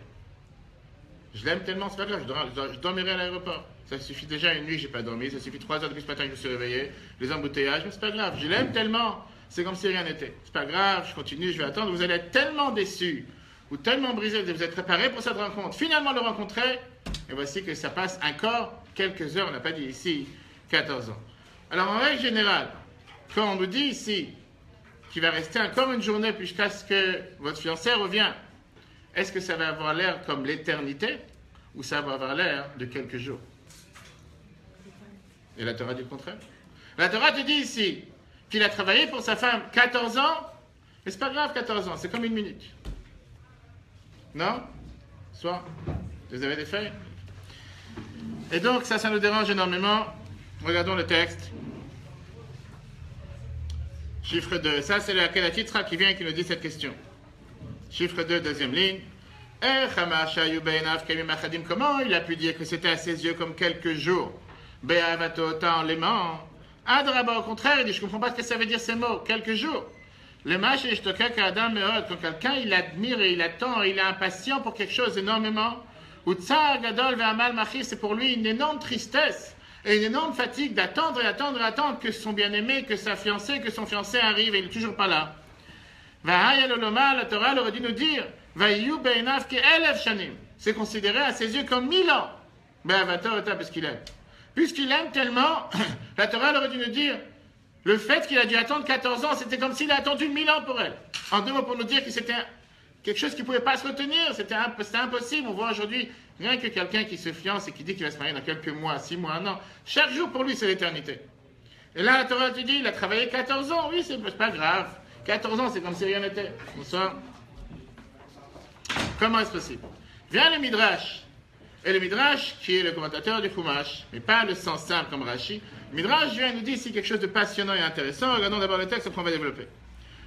Je l'aime tellement, c'est pas grave, je dormirai à l'aéroport. Ça suffit déjà 1 nuit, j'ai pas dormi, ça suffit 3 heures depuis ce matin que je me suis réveillé, les embouteillages, mais c'est pas grave, je l'aime tellement, c'est comme si rien n'était. C'est pas grave, je continue, je vais attendre, vous allez être tellement déçus, ou tellement brisés, vous êtes préparés pour cette rencontre, finalement le rencontrer, et voici que ça passe encore quelques heures, on n'a pas dit ici 14 ans. Alors en règle générale, quand on nous dit ici qu'il va rester encore une journée jusqu'à ce que votre fiancé revienne, est-ce que ça va avoir l'air comme l'éternité ou ça va avoir l'air de quelques jours? Et la Torah dit le contraire. La Torah te dit ici qu'il a travaillé pour sa femme 14 ans, mais c'est pas grave 14 ans, c'est comme 1 minute. Non? Soit, vous avez des faits? Et donc ça nous dérange énormément. Regardons le texte. Chiffre 2, ça c'est le Kedatitra qui vient et qui nous dit cette question. Chiffre 2, deuxième ligne. Comment il a pu dire que c'était à ses yeux comme quelques jours? En l'aimant. Adraba, au contraire, il dit, je ne comprends pas ce que ça veut dire ces mots, quelques jours. Le match est quand quelqu'un il admire et il attend, et il est impatient pour quelque chose énormément. Ou tsar gadol ve'amal machi, c'est pour lui une énorme tristesse et une énorme fatigue d'attendre et attendre et attendre que son bien-aimé, que sa fiancée, que son fiancé arrive et il n'est toujours pas là. La Torah aurait dû nous dire, c'est considéré à ses yeux comme 1000 ans. Parce qu'il aime. Puisqu'il aime tellement, la Torah aurait dû nous dire, le fait qu'il a dû attendre 14 ans, c'était comme s'il a attendu 1000 ans pour elle. En 2 mots, pour nous dire que c'était quelque chose qui ne pouvait pas se retenir, c'était impossible. On voit aujourd'hui, rien que quelqu'un qui se fiance et qui dit qu'il va se marier dans quelques mois, 6 mois, 1 an, chaque jour pour lui c'est l'éternité. Et là la Torah te dit, il a travaillé 14 ans, oui c'est pas grave, 14 ans c'est comme si rien n'était. Bonsoir. Comment est-ce possible? Vient le Midrash, et le Midrash qui est le commentateur du Chumash, mais pas le sens simple comme Rashi, le Midrash vient nous dire ici quelque chose de passionnant et intéressant. Regardons d'abord le texte, après on va développer.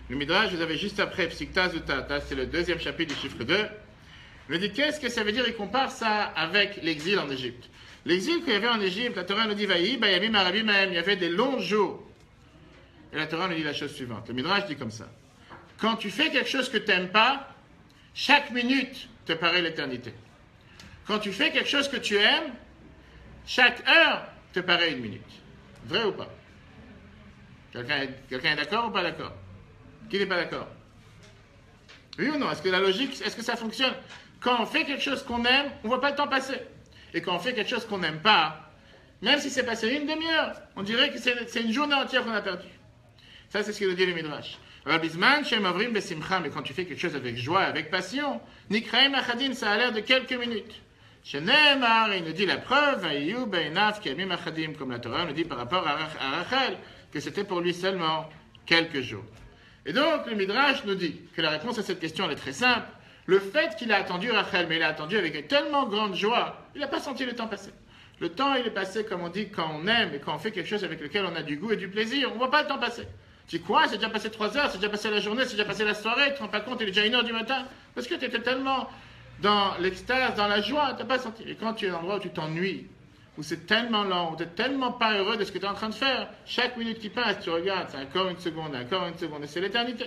Le Midrash, vous avez juste après, Psikta Zutata, c'est le deuxième chapitre du chiffre 2. Il nous dit, qu'est-ce que ça veut dire? Il compare ça avec l'exil en Égypte. L'exil qu'il y avait en Égypte, la Torah nous dit, Vaï, Bayamim, Arabim, il y avait des longs jours. Et la Torah nous dit la chose suivante. Le Midrash dit comme ça. Quand tu fais quelque chose que tu n'aimes pas, chaque minute te paraît l'éternité. Quand tu fais quelque chose que tu aimes, chaque heure te paraît une minute. Vrai ou pas? Quelqu'un est d'accord ou pas d'accord? Qui n'est pas d'accord? Oui ou non? Est-ce que la logique, est-ce que ça fonctionne? Quand on fait quelque chose qu'on aime, on ne voit pas le temps passer. Et quand on fait quelque chose qu'on n'aime pas, même si c'est passé une demi-heure, on dirait que c'est une journée entière qu'on a perdu. Ça, c'est ce que nous dit le Midrash. Mais quand tu fais quelque chose avec joie, avec passion, Nikraim Achadim, ça a l'air de quelques minutes. Shenemar, il nous dit la preuve, comme la Torah nous dit par rapport à Rachel, que c'était pour lui seulement quelques jours. Et donc, le Midrash nous dit que la réponse à cette question elle est très simple. Le fait qu'il a attendu Rachel, mais il a attendu avec une tellement grande joie, il n'a pas senti le temps passer. Le temps, il est passé, comme on dit, quand on aime et quand on fait quelque chose avec lequel on a du goût et du plaisir, on ne voit pas le temps passer. Tu dis quoi? C'est déjà passé 3 heures, c'est déjà passé la journée, c'est déjà passé la soirée, tu ne te rends pas compte, il est déjà 1h du matin. Parce que tu étais tellement dans l'extase, dans la joie, tu n'as pas senti. Et quand tu es dans un endroit où tu t'ennuies, où c'est tellement lent, où tu n'es tellement pas heureux de ce que tu es en train de faire, chaque minute qui passe, tu regardes, c'est encore une seconde, et c'est l'éternité.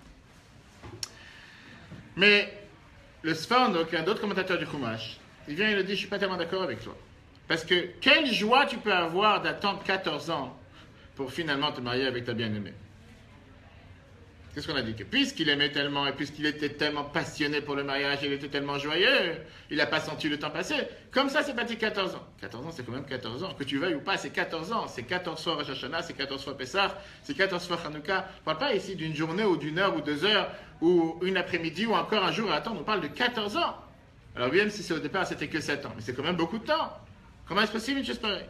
Mais le Sforno, qui est un autre commentateur du Chumash, il vient et il dit, je ne suis pas tellement d'accord avec toi. Parce que quelle joie tu peux avoir d'attendre 14 ans pour finalement te marier avec ta bien-aimée? Qu'est-ce qu'on a dit? Que puisqu'il aimait tellement et puisqu'il était tellement passionné pour le mariage, il était tellement joyeux, il n'a pas senti le temps passer. Comme ça, c'est pas dit 14 ans. 14 ans, c'est quand même 14 ans. Que tu veuilles ou pas, c'est 14 ans. C'est 14 fois Rosh Hashanah, c'est 14 fois Pessah, c'est 14 fois Hanouka. On ne parle pas ici d'une journée ou d'une heure ou 2 heures ou une après-midi ou encore un jour à attendre. On parle de 14 ans. Alors même si c'est au départ, c'était que 7 ans. Mais c'est quand même beaucoup de temps. Comment est-ce possible une chose pareille?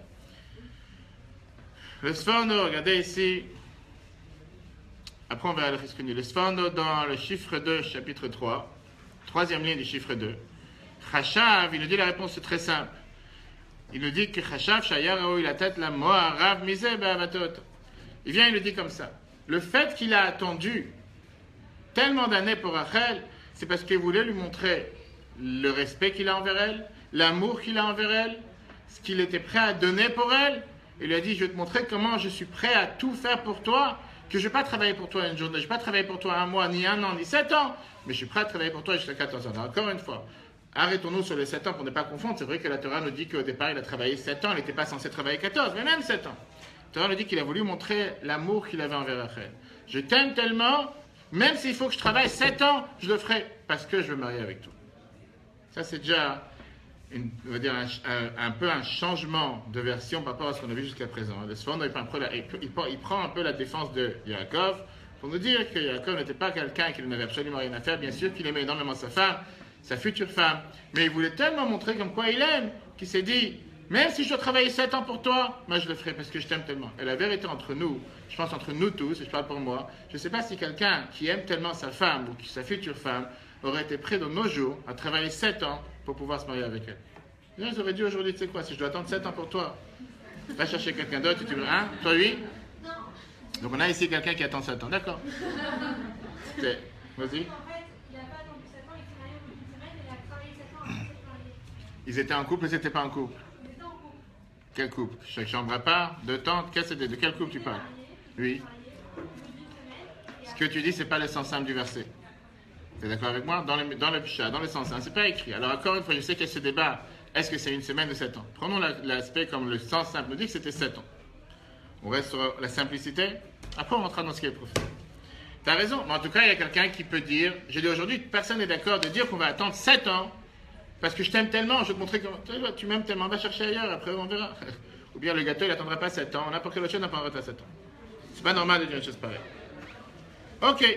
Le Sforno, regardez ici. Après, on va aller le Sforno dans le chiffre 2, chapitre 3, troisième ligne du chiffre 2. Chashav, il nous dit la réponse, c'est très simple. Il nous dit que Chashav, Shayarao, il a tête la Moarav, Misé, Be'avatot. Il vient, il nous dit comme ça. Le fait qu'il a attendu tellement d'années pour Rachel, c'est parce qu'il voulait lui montrer le respect qu'il a envers elle, l'amour qu'il a envers elle, ce qu'il était prêt à donner pour elle. Il lui a dit, je vais te montrer comment je suis prêt à tout faire pour toi, que je ne vais pas travailler pour toi une journée, je ne vais pas travailler pour toi un mois, ni un an, ni 7 ans, mais je suis prêt à travailler pour toi jusqu'à 14 ans. Alors, encore une fois, arrêtons-nous sur les 7 ans pour ne pas confondre. C'est vrai que la Torah nous dit qu'au départ, il a travaillé 7 ans, il n'était pas censé travailler 14, mais même 7 ans. La Torah nous dit qu'il a voulu montrer l'amour qu'il avait envers Rachel. Je t'aime tellement, même s'il faut que je travaille 7 ans, je le ferai, parce que je veux me marier avec toi. Ça, c'est déjà on va dire un peu un changement de version par rapport à ce qu'on a vu jusqu'à présent. Le Sforno, il prend un peu la défense de Yaakov pour nous dire que Yaakov n'était pas quelqu'un qui n'avait absolument rien à faire. Bien sûr qu'il aimait énormément sa femme, sa future femme, mais il voulait tellement montrer comme quoi il aime, qu'il s'est dit, même si je dois travailler 7 ans pour toi, moi je le ferai parce que je t'aime tellement. Et la vérité entre nous, je pense entre nous tous, et je parle pour moi, je ne sais pas si quelqu'un qui aime tellement sa femme ou sa future femme aurait été prêt de nos jours à travailler 7 ans pour pouvoir se marier avec elle. Ils auraient dit aujourd'hui, tu sais quoi, si je dois attendre 7 ans pour toi, va chercher quelqu'un d'autre, tu veux, hein? Toi, oui? Non. Donc on a ici quelqu'un qui attend 7 ans, d'accord? Vas-y. En fait, il n'a pas attendu 7 ans, il s'est marié au bout d'une semaine, il a travaillé 7 ans avant de se marier. Ils étaient en couple, ils n'étaient pas en couple? Ils étaient en couple. Quel couple? Chaque chambre à part? Deux tantes? De quel couple tu parles? Oui. Ce que tu dis, c'est pas le sens simple du verset. Tu es d'accord avec moi? Dans le Pshat, dans le sens simple, c'est pas écrit. Alors encore une fois, je sais qu'il y a ce débat. Est-ce que c'est une semaine ou 7 ans? Prenons l'aspect comme le sens simple nous dit que c'était 7 ans. On reste sur la simplicité. Après, on rentrera dans ce qui est profond. Tu as raison. Mais en tout cas, il y a quelqu'un qui peut dire, j'ai dit aujourd'hui, personne n'est d'accord de dire qu'on va attendre 7 ans parce que je t'aime tellement, je vais te montrer comment. Tu m'aimes tellement, va chercher ailleurs, après on verra. Ou bien le gâteau, il n'attendra pas 7 ans. N'importe quelle autre chose n'attendra pas 7 ans. C'est pas normal de dire une chose pareille. Ok.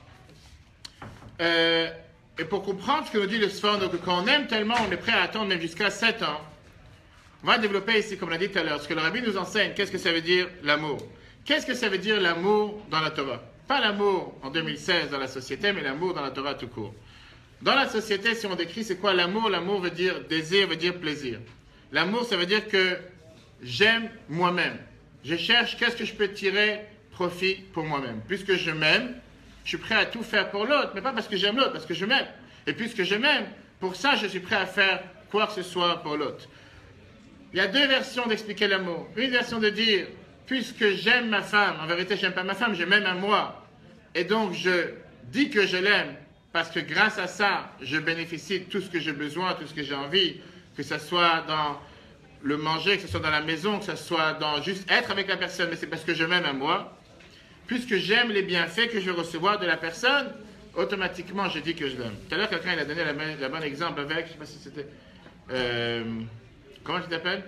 Et pour comprendre ce que nous dit le Sforno, que quand on aime tellement, on est prêt à attendre même jusqu'à 7 ans, on va développer ici, comme on l'a dit tout à l'heure, ce que le Rabbi nous enseigne, qu'est-ce que ça veut dire l'amour? Qu'est-ce que ça veut dire l'amour dans la Torah? Pas l'amour en 2016 dans la société, mais l'amour dans la Torah tout court. Dans la société, si on décrit c'est quoi l'amour, l'amour veut dire désir, veut dire plaisir. L'amour, ça veut dire que j'aime moi-même. Je cherche qu'est-ce que je peux tirer profit pour moi-même. Puisque je m'aime, je suis prêt à tout faire pour l'autre, mais pas parce que j'aime l'autre, parce que je m'aime. Et puisque je m'aime, pour ça, je suis prêt à faire quoi que ce soit pour l'autre. Il y a deux versions d'expliquer l'amour. Une version de dire, puisque j'aime ma femme, en vérité, je n'aime pas ma femme, je m'aime à moi. Et donc, je dis que je l'aime, parce que grâce à ça, je bénéficie de tout ce que j'ai besoin, tout ce que j'ai envie, que ce soit dans le manger, que ce soit dans la maison, que ce soit dans juste être avec la personne, mais c'est parce que je m'aime à moi. Puisque j'aime les bienfaits que je vais recevoir de la personne, automatiquement, je dis que je l'aime. Tout à l'heure, quelqu'un il a donné le bon exemple avec, je ne sais pas si c'était... comment tu t'appelles?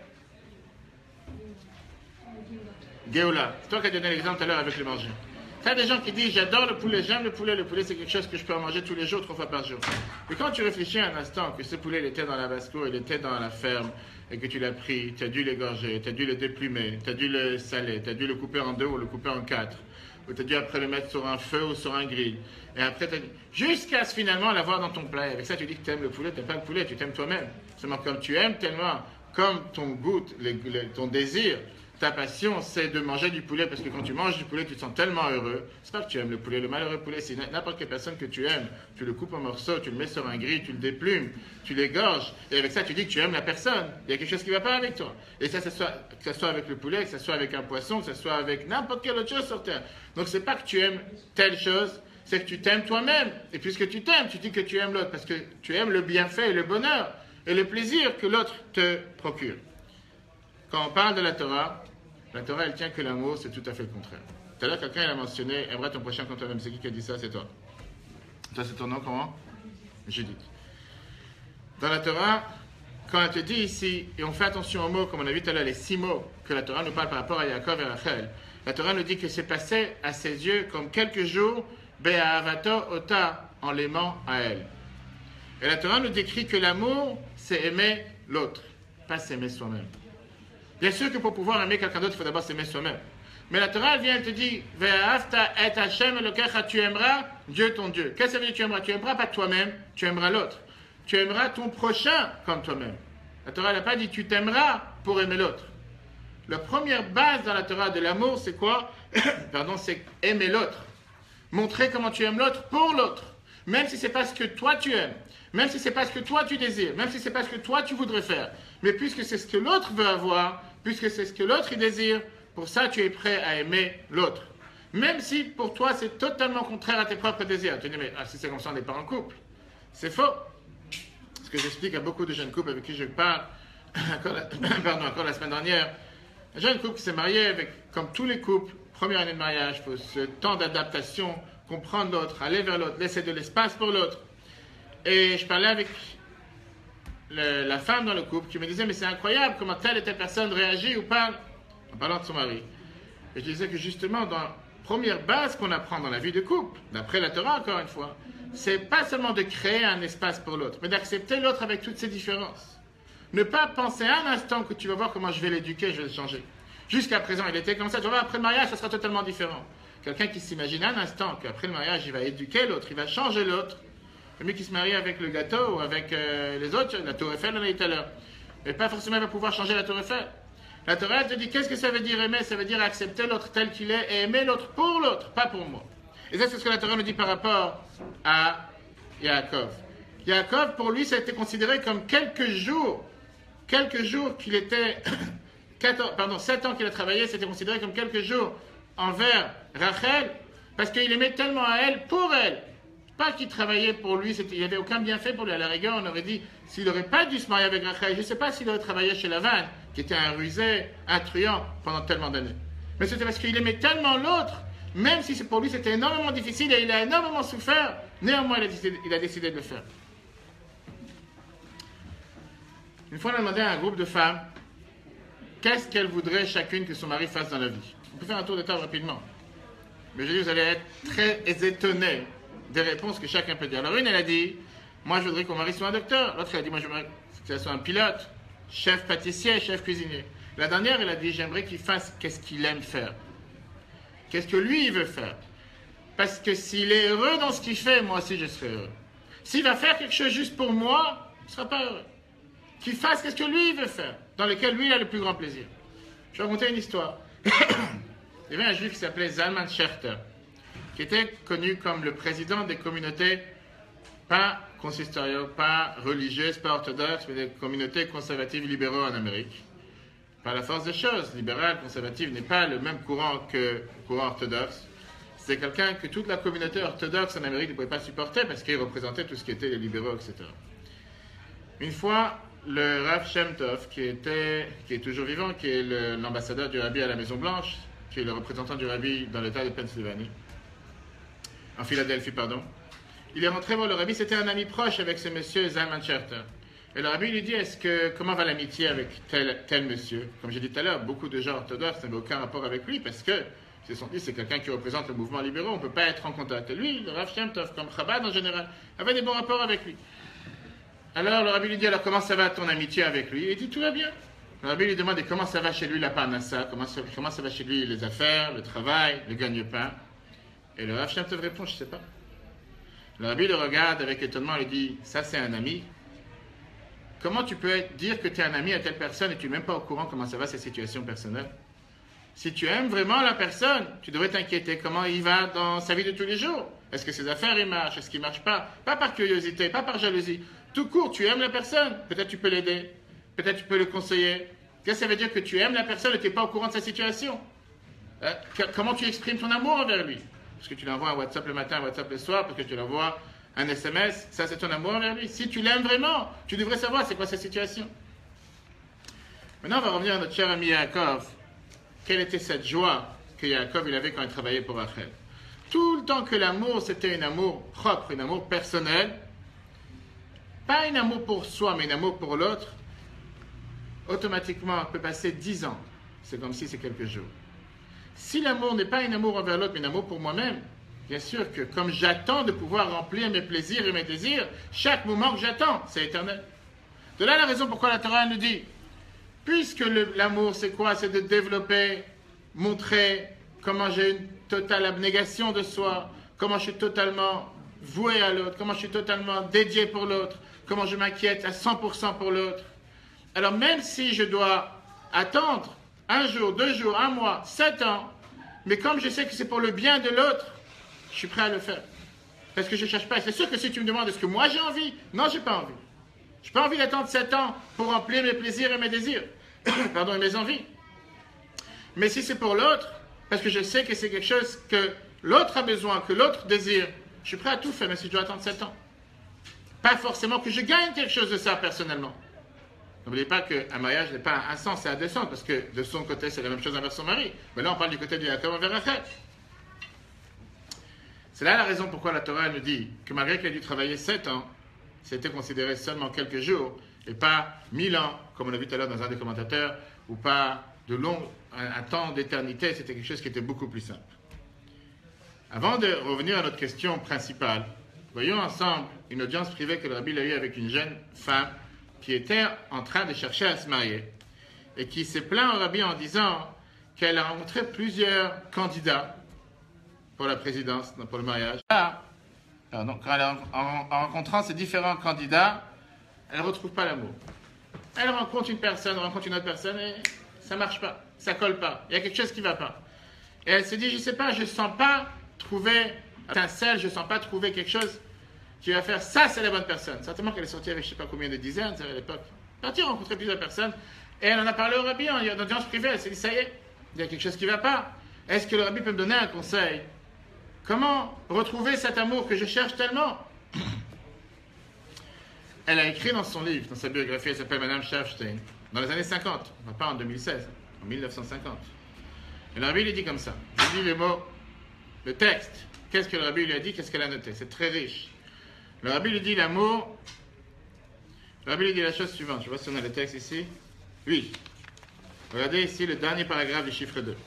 Géoula. C'est toi qui as donné l'exemple tout à l'heure avec le manger. Il y a des gens qui disent, j'adore le poulet, j'aime le poulet c'est quelque chose que je peux en manger tous les jours, 3 fois par jour. Et quand tu réfléchis un instant que ce poulet, il était dans la basse-cour, il était dans la ferme, et que tu l'as pris, tu as dû l'égorger, tu as dû le déplumer, tu as dû le saler, tu as dû le couper en 2 ou le couper en 4, ou tu as dû après le mettre sur un feu ou sur un grill, et après jusqu'à finalement l'avoir dans ton plat. Et avec ça, tu dis que tu aimes le poulet, tu n'aimes pas le poulet, tu t'aimes toi-même. Seulement comme tu aimes tellement, comme ton goût, ton désir, ta passion, c'est de manger du poulet, parce que quand tu manges du poulet, tu te sens tellement heureux. C'est pas que tu aimes le poulet, le malheureux poulet, c'est n'importe quelle personne que tu aimes. Tu le coupes en morceaux, tu le mets sur un grill, tu le déplumes, tu l'égorges, et avec ça, tu dis que tu aimes la personne. Il y a quelque chose qui ne va pas avec toi. Et ça, que ce soit avec le poulet, que ce soit avec un poisson, que ce soit avec n'importe quelle autre chose sur terre. Donc, c'est pas que tu aimes telle chose, c'est que tu t'aimes toi-même. Et puisque tu t'aimes, tu dis que tu aimes l'autre, parce que tu aimes le bienfait et le bonheur et le plaisir que l'autre te procure. Quand on parle de la Torah, elle tient que l'amour, c'est tout à fait le contraire. Tout à l'heure, quelqu'un a mentionné, aimerais ton prochain comme toi-même. C'est qui a dit ça? C'est toi. Toi, c'est ton nom, comment? Judith. Dans la Torah, quand elle te dit ici, et on fait attention aux mots, comme on a vu tout à l'heure, les 6 mots que la Torah nous parle par rapport à Yaakov et Rachel, la Torah nous dit que c'est passé à ses yeux comme quelques jours, Be'ahavato ota, en l'aimant à elle. Et la Torah nous décrit que l'amour, c'est aimer l'autre, pas s'aimer soi-même. Bien sûr que pour pouvoir aimer quelqu'un d'autre, il faut d'abord s'aimer soi-même. Mais la Torah vient et te dit, Ve'ahavta et Hashem Elokecha, tu aimeras Dieu ton Dieu. Qu'est-ce que ça veut dire tu aimeras? Tu aimeras pas toi-même, tu aimeras l'autre. Tu aimeras ton prochain comme toi-même. La Torah n'a pas dit tu t'aimeras pour aimer l'autre. La première base dans la Torah de l'amour, c'est quoi? Pardon, c'est aimer l'autre. Montrer comment tu aimes l'autre pour l'autre. Même si c'est pas ce que toi tu aimes. Même si c'est pas ce que toi tu désires. Même si c'est pas ce que toi tu voudrais faire. Mais puisque c'est ce que l'autre veut avoir, puisque c'est ce que l'autre désire, pour ça tu es prêt à aimer l'autre. Même si pour toi c'est totalement contraire à tes propres désirs. Tu dis mais si c'est comme ça on n'est pas en couple. C'est faux. Ce que j'explique à beaucoup de jeunes couples avec qui je parle, encore la semaine dernière, un jeune couple qui s'est marié avec, comme tous les couples, première année de mariage, il faut ce temps d'adaptation, comprendre l'autre, aller vers l'autre, laisser de l'espace pour l'autre. Et je parlais avec la femme dans le couple qui me disait mais c'est incroyable comment telle et telle personne réagit ou parle en parlant de son mari. Et je disais que justement dans la première base qu'on apprend dans la vie de couple, d'après la Torah encore une fois, c'est pas seulement de créer un espace pour l'autre, mais d'accepter l'autre avec toutes ses différences. Ne pas penser un instant que tu vas voir comment je vais l'éduquer, je vais le changer. Jusqu'à présent, il était comme ça, tu vas voir après le mariage, ça sera totalement différent. Quelqu'un qui s'imagine un instant qu'après le mariage, il va éduquer l'autre, il va changer l'autre. Le mieux qui se marie avec le gâteau ou avec les autres, la tour Eiffel, on a dit tout à l'heure. Mais pas forcément il va pouvoir changer la tour Eiffel. La Torah te dit, qu'est-ce que ça veut dire aimer? Ça veut dire accepter l'autre tel qu'il est et aimer l'autre pour l'autre, pas pour moi. Et ça, c'est ce que la Torah nous dit par rapport à Yaakov. Yaakov, pour lui, ça a été considéré comme quelques jours qu'il était, 7 ans qu'il a travaillé, c'était considéré comme quelques jours envers Rachel, parce qu'il aimait tellement à elle, pour elle. Pas qu'il travaillait pour lui, il n'y avait aucun bienfait pour lui. À la rigueur, on aurait dit, s'il n'aurait pas dû se marier avec Rachel, je ne sais pas s'il aurait travaillé chez Lavan, qui était un rusé, un truand, pendant tellement d'années. Mais c'était parce qu'il aimait tellement l'autre, même si pour lui c'était énormément difficile et il a énormément souffert, néanmoins il a décidé de le faire. Une fois, on a demandé à un groupe de femmes qu'est-ce qu'elles voudraient chacune que son mari fasse dans la vie. On peut faire un tour de table rapidement. Mais je dis, vous allez être très étonnés des réponses que chacun peut dire. Alors une, elle a dit, moi je voudrais que mon mari soit un docteur. L'autre, elle a dit, moi je voudrais qu'il soit un pilote, chef pâtissier, chef cuisinier. La dernière, elle a dit, j'aimerais qu'il fasse qu'est-ce qu'il aime faire. Qu'est-ce que lui, il veut faire. Parce que s'il est heureux dans ce qu'il fait, moi aussi je serai heureux. S'il va faire quelque chose juste pour moi, il ne sera pas heureux. Qu'il fasse ce que lui, il veut faire, dans lequel lui, il a le plus grand plaisir. Je vais raconter une histoire. Il y avait un juif qui s'appelait Zalman Scherter. qui était connu comme le président des communautés, pas consistoriales, pas religieuses, pas orthodoxes, mais des communautés conservatives libéraux en Amérique. Par la force des choses, libéral, conservative n'est pas le même courant que le courant orthodoxe. C'est quelqu'un que toute la communauté orthodoxe en Amérique ne pouvait pas supporter parce qu'il représentait tout ce qui était les libéraux, etc. Une fois, le Rav Shem Tov, qui est toujours vivant, qui est l'ambassadeur du Rabbi à la Maison Blanche, qui est le représentant du Rabbi dans l'État de Pennsylvanie, en Philadelphie, pardon, il est rentré voir le Rabbi, c'était un ami proche avec ce monsieur Zalman Scherter. Et le Rabbi lui dit, comment va l'amitié avec tel monsieur? Comme j'ai dit tout à l'heure, beaucoup de gens orthodoxes n'avaient aucun rapport avec lui parce que ils se sont dit, c'est quelqu'un qui représente le mouvement libéral, on ne peut pas être en contact. Et lui, le Rav Shem Tov, comme Chabad en général, avait des bons rapports avec lui. Alors le Rabbi lui dit, alors comment ça va ton amitié avec lui? Il dit, tout va bien. Le Rabbi lui demande, comment ça va chez lui la parnassa? Comment ça va chez lui les affaires, le travail, le gagne-pain? Et le Rav Shem Tov répond, je ne sais pas. Le Rabbi le regarde avec étonnement et lui dit, ça c'est un ami. Comment tu peux dire que tu es un ami à telle personne et tu n'es même pas au courant comment ça va sa situation personnelle? Si tu aimes vraiment la personne, tu devrais t'inquiéter comment il va dans sa vie de tous les jours. Est-ce que ses affaires ils marchent? Est-ce qu'ils ne marchent pas? Pas par curiosité, pas par jalousie. Tout court, tu aimes la personne. Peut-être tu peux l'aider. Peut-être tu peux le conseiller. Qu'est-ce que ça veut dire que tu aimes la personne et tu n'es pas au courant de sa situation? Comment tu exprimes ton amour envers lui? Parce que tu lui envoies un WhatsApp le matin, un WhatsApp le soir, parce que tu lui envoies un SMS, ça c'est ton amour envers lui. Si tu l'aimes vraiment, tu devrais savoir c'est quoi sa situation. Maintenant, on va revenir à notre cher ami Yaakov. Quelle était cette joie que Yaakov il avait quand il travaillait pour Rachel? Tout le temps que l'amour, c'était un amour propre, un amour personnel, pas un amour pour soi, mais un amour pour l'autre, automatiquement, on peut passer 10 ans. C'est comme si c'est quelques jours. Si l'amour n'est pas un amour envers l'autre, mais un amour pour moi-même, bien sûr que comme j'attends de pouvoir remplir mes plaisirs et mes désirs, chaque moment que j'attends, c'est éternel. De là la raison pourquoi la Torah nous dit, puisque l'amour c'est quoi? C'est de développer, montrer comment j'ai une totale abnégation de soi, comment je suis totalement voué à l'autre, comment je suis totalement dédié pour l'autre, comment je m'inquiète à 100% pour l'autre. Alors même si je dois attendre 1 jour, 2 jours, 1 mois, 7 ans, mais comme je sais que c'est pour le bien de l'autre, je suis prêt à le faire. Parce que je ne cherche pas. C'est sûr que si tu me demandes est-ce que moi j'ai envie, non, j'ai pas envie. Je n'ai pas envie d'attendre 7 ans pour remplir mes plaisirs et mes désirs. Pardon, et mes envies. Mais si c'est pour l'autre, parce que je sais que c'est quelque chose que l'autre a besoin, que l'autre désire, je suis prêt à tout faire, même si je dois attendre 7 ans. Pas forcément que je gagne quelque chose de ça personnellement. N'oubliez pas qu'un mariage n'est pas un sens, c'est un descente, parce que de son côté, c'est la même chose envers son mari. Mais là, on parle du côté de Yaakov envers Rachel. C'est là la raison pourquoi la Torah nous dit que malgré qu'il a dû travailler 7 ans, c'était considéré seulement quelques jours, et pas 1000 ans, comme on l'a vu tout à l'heure dans un des commentateurs, ou pas de un temps d'éternité, c'était quelque chose qui était beaucoup plus simple. Avant de revenir à notre question principale, voyons ensemble une audience privée que le Rabbi a eue avec une jeune femme qui était en train de chercher à se marier et qui s'est plaint au Rabbi en disant qu'elle a rencontré plusieurs candidats pour la présidence, pour le mariage. En rencontrant ces différents candidats, elle ne retrouve pas l'amour. Elle rencontre une personne, rencontre une autre personne et ça ne marche pas, ça ne colle pas. Il y a quelque chose qui ne va pas. Et elle se dit, je ne sais pas, je ne sens pas trouver un sel, je ne sens pas trouver quelque chose qui va faire ça, c'est la bonne personne. Certainement qu'elle est sortie avec je ne sais pas combien de dizaines, à l'époque. Elle est partie rencontrer plusieurs personnes et elle en a parlé au Rabbi en audience privée. Elle s'est dit, ça y est, il y a quelque chose qui ne va pas. Est-ce que le Rabbi peut me donner un conseil? Comment retrouver cet amour que je cherche tellement? Elle a écrit dans son livre, dans sa biographie, elle s'appelle Madame Scherfstein, dans les années 50, pas en 2016, en 1950. Et le Rabbi lui dit comme ça, je lis les mots, le texte, qu'est-ce que le Rabbi lui a dit, qu'est-ce qu'elle a noté, c'est très riche. Le Rabbi lui dit l'amour, le Rabbi lui dit la chose suivante, je vois si on a le texte ici, oui. Regardez ici le dernier paragraphe du chiffre 2.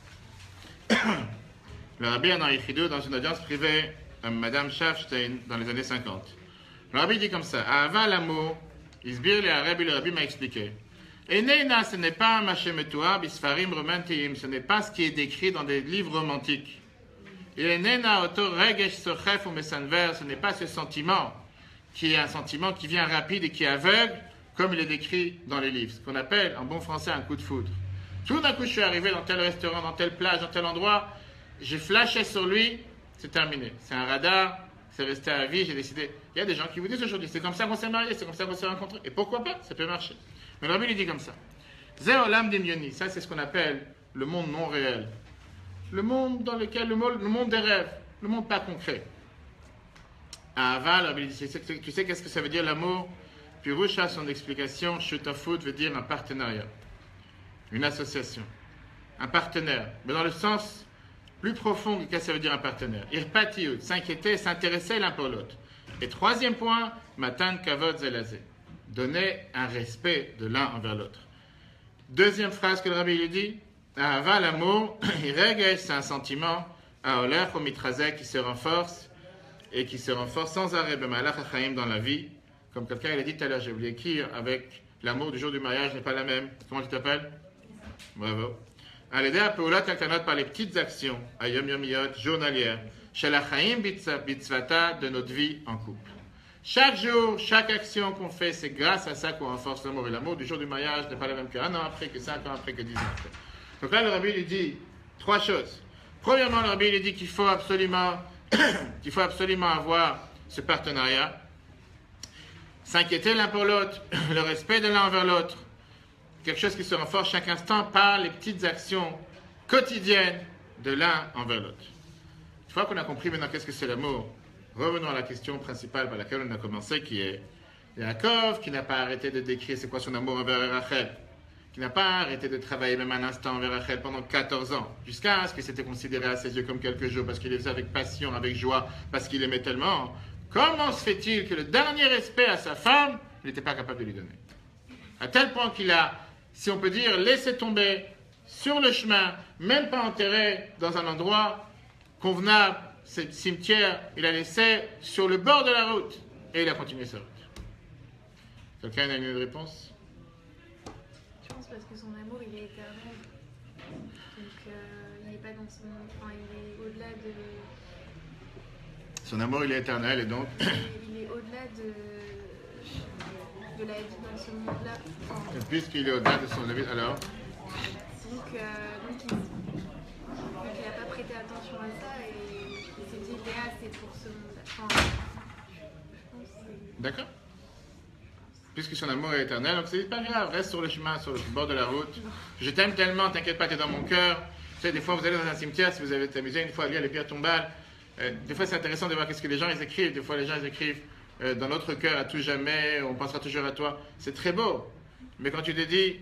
Le Rabbi en a écrit 2 dans une audience privée à Madame Scherfstein dans les années 50. Le Rabbi dit comme ça, Ahava l'amour, Isbir le Rabbi m'a expliqué. Enena, ce n'est pas Machemetua, Bisfarim romantiim, ce n'est pas ce qui est décrit dans des livres romantiques. Enena, Oto Regesh Sochef ou Mesanver, ce n'est pas ce sentiment qui est un sentiment qui vient rapide et qui est aveugle, comme il est décrit dans les livres. Ce qu'on appelle en bon français un coup de foudre. Tout d'un coup, je suis arrivé dans tel restaurant, dans telle plage, dans tel endroit, j'ai flashé sur lui, c'est terminé. C'est un radar, c'est resté à vie, j'ai décidé. Il y a des gens qui vous disent aujourd'hui, c'est comme ça qu'on s'est marié, c'est comme ça qu'on s'est rencontrés. Et pourquoi pas? Ça peut marcher. Mais le Rabbi lui dit comme ça. Zéolam Demioni, ça c'est ce qu'on appelle le monde non réel. Le monde dans lequel, le monde des rêves, le monde pas concret. Ahava, le Rabbi dit, tu sais qu'est-ce que ça veut dire l'amour? Puis Rusha, son explication, Shutafut veut dire un partenariat, une association, un partenaire. Mais dans le sens plus profond que qu'est-ce que ça veut dire un partenaire. Irpatiut, s'inquiéter, s'intéresser l'un pour l'autre. Et troisième point, Matan Kavod Zelazé, donner un respect de l'un envers l'autre. Deuxième phrase que le Rabbi lui dit, Ahava, l'amour, Irege, c'est un sentiment, Aoler, Mitrazek, qui se renforce, et qui se renforce sans arrêt, Bemalach Achaim, dans la vie. Comme quelqu'un il a dit tout à l'heure, j'ai oublié qui, avec l'amour du jour du mariage n'est pas la même. Comment tu t'appelles? Bravo. À l'aider à Peulat Kalkanot par les petites actions, à Yom Yomiyot, journalières, chez la Chaim Bitzvata de notre vie en couple. Chaque jour, chaque action qu'on fait, c'est grâce à ça qu'on renforce l'amour. Et l'amour du jour du mariage n'est pas la même qu'un an après, que 5 ans après, que 10 ans après. Donc là, le Rabbi lui dit 3 choses. Premièrement, le Rabbi lui dit qu'il faut absolument avoir ce partenariat. S'inquiéter l'un pour l'autre, le respect de l'un envers l'autre, quelque chose qui se renforce chaque instant par les petites actions quotidiennes de l'un envers l'autre. Une fois qu'on a compris maintenant qu'est-ce que c'est l'amour, revenons à la question principale par laquelle on a commencé, qui est Yaakov, qui n'a pas arrêté de décrire c'est quoi son amour envers Rachel, qui n'a pas arrêté de travailler même un instant envers Rachel pendant 14 ans, jusqu'à ce que c'était considéré à ses yeux comme quelques jours, parce qu'il le faisait avec passion, avec joie, parce qu'il aimait tellement. Comment se fait-il que le dernier respect à sa femme, il n'était pas capable de lui donner? À tel point qu'il a, si on peut dire, laissé tomber sur le chemin, même pas enterré dans un endroit convenable, ce cimetière, il a laissé sur le bord de la route et il a continué sa route. Quelqu'un a une réponse? Je pense parce que son amour, il est éternel. Donc, il n'est pas dans son... Enfin, il est au-delà de... Son amour, il est éternel et donc... Il est au-delà de la vie dans ce monde-là. Enfin, et puisqu'il est au-delà de son vie, alors... Donc, il n'a pas prêté attention à ça et il s'est dit, Léa, c'est pour ce monde-là. Enfin, je pense que c'est... D'accord. Puisque son amour est éternel, donc c'est pas grave, reste sur le chemin, sur le bord de la route. Je t'aime tellement, t'inquiète pas, t'es dans mon cœur. Tu sais, des fois, vous allez dans un cimetière, si vous avez été amusé une fois à lire les pierres tombales. Des fois, c'est intéressant de voir qu'est-ce que les gens ils écrivent. Des fois, les gens ils écrivent dans notre cœur à tout jamais, on pensera toujours à toi. C'est très beau. Mais quand tu te dis,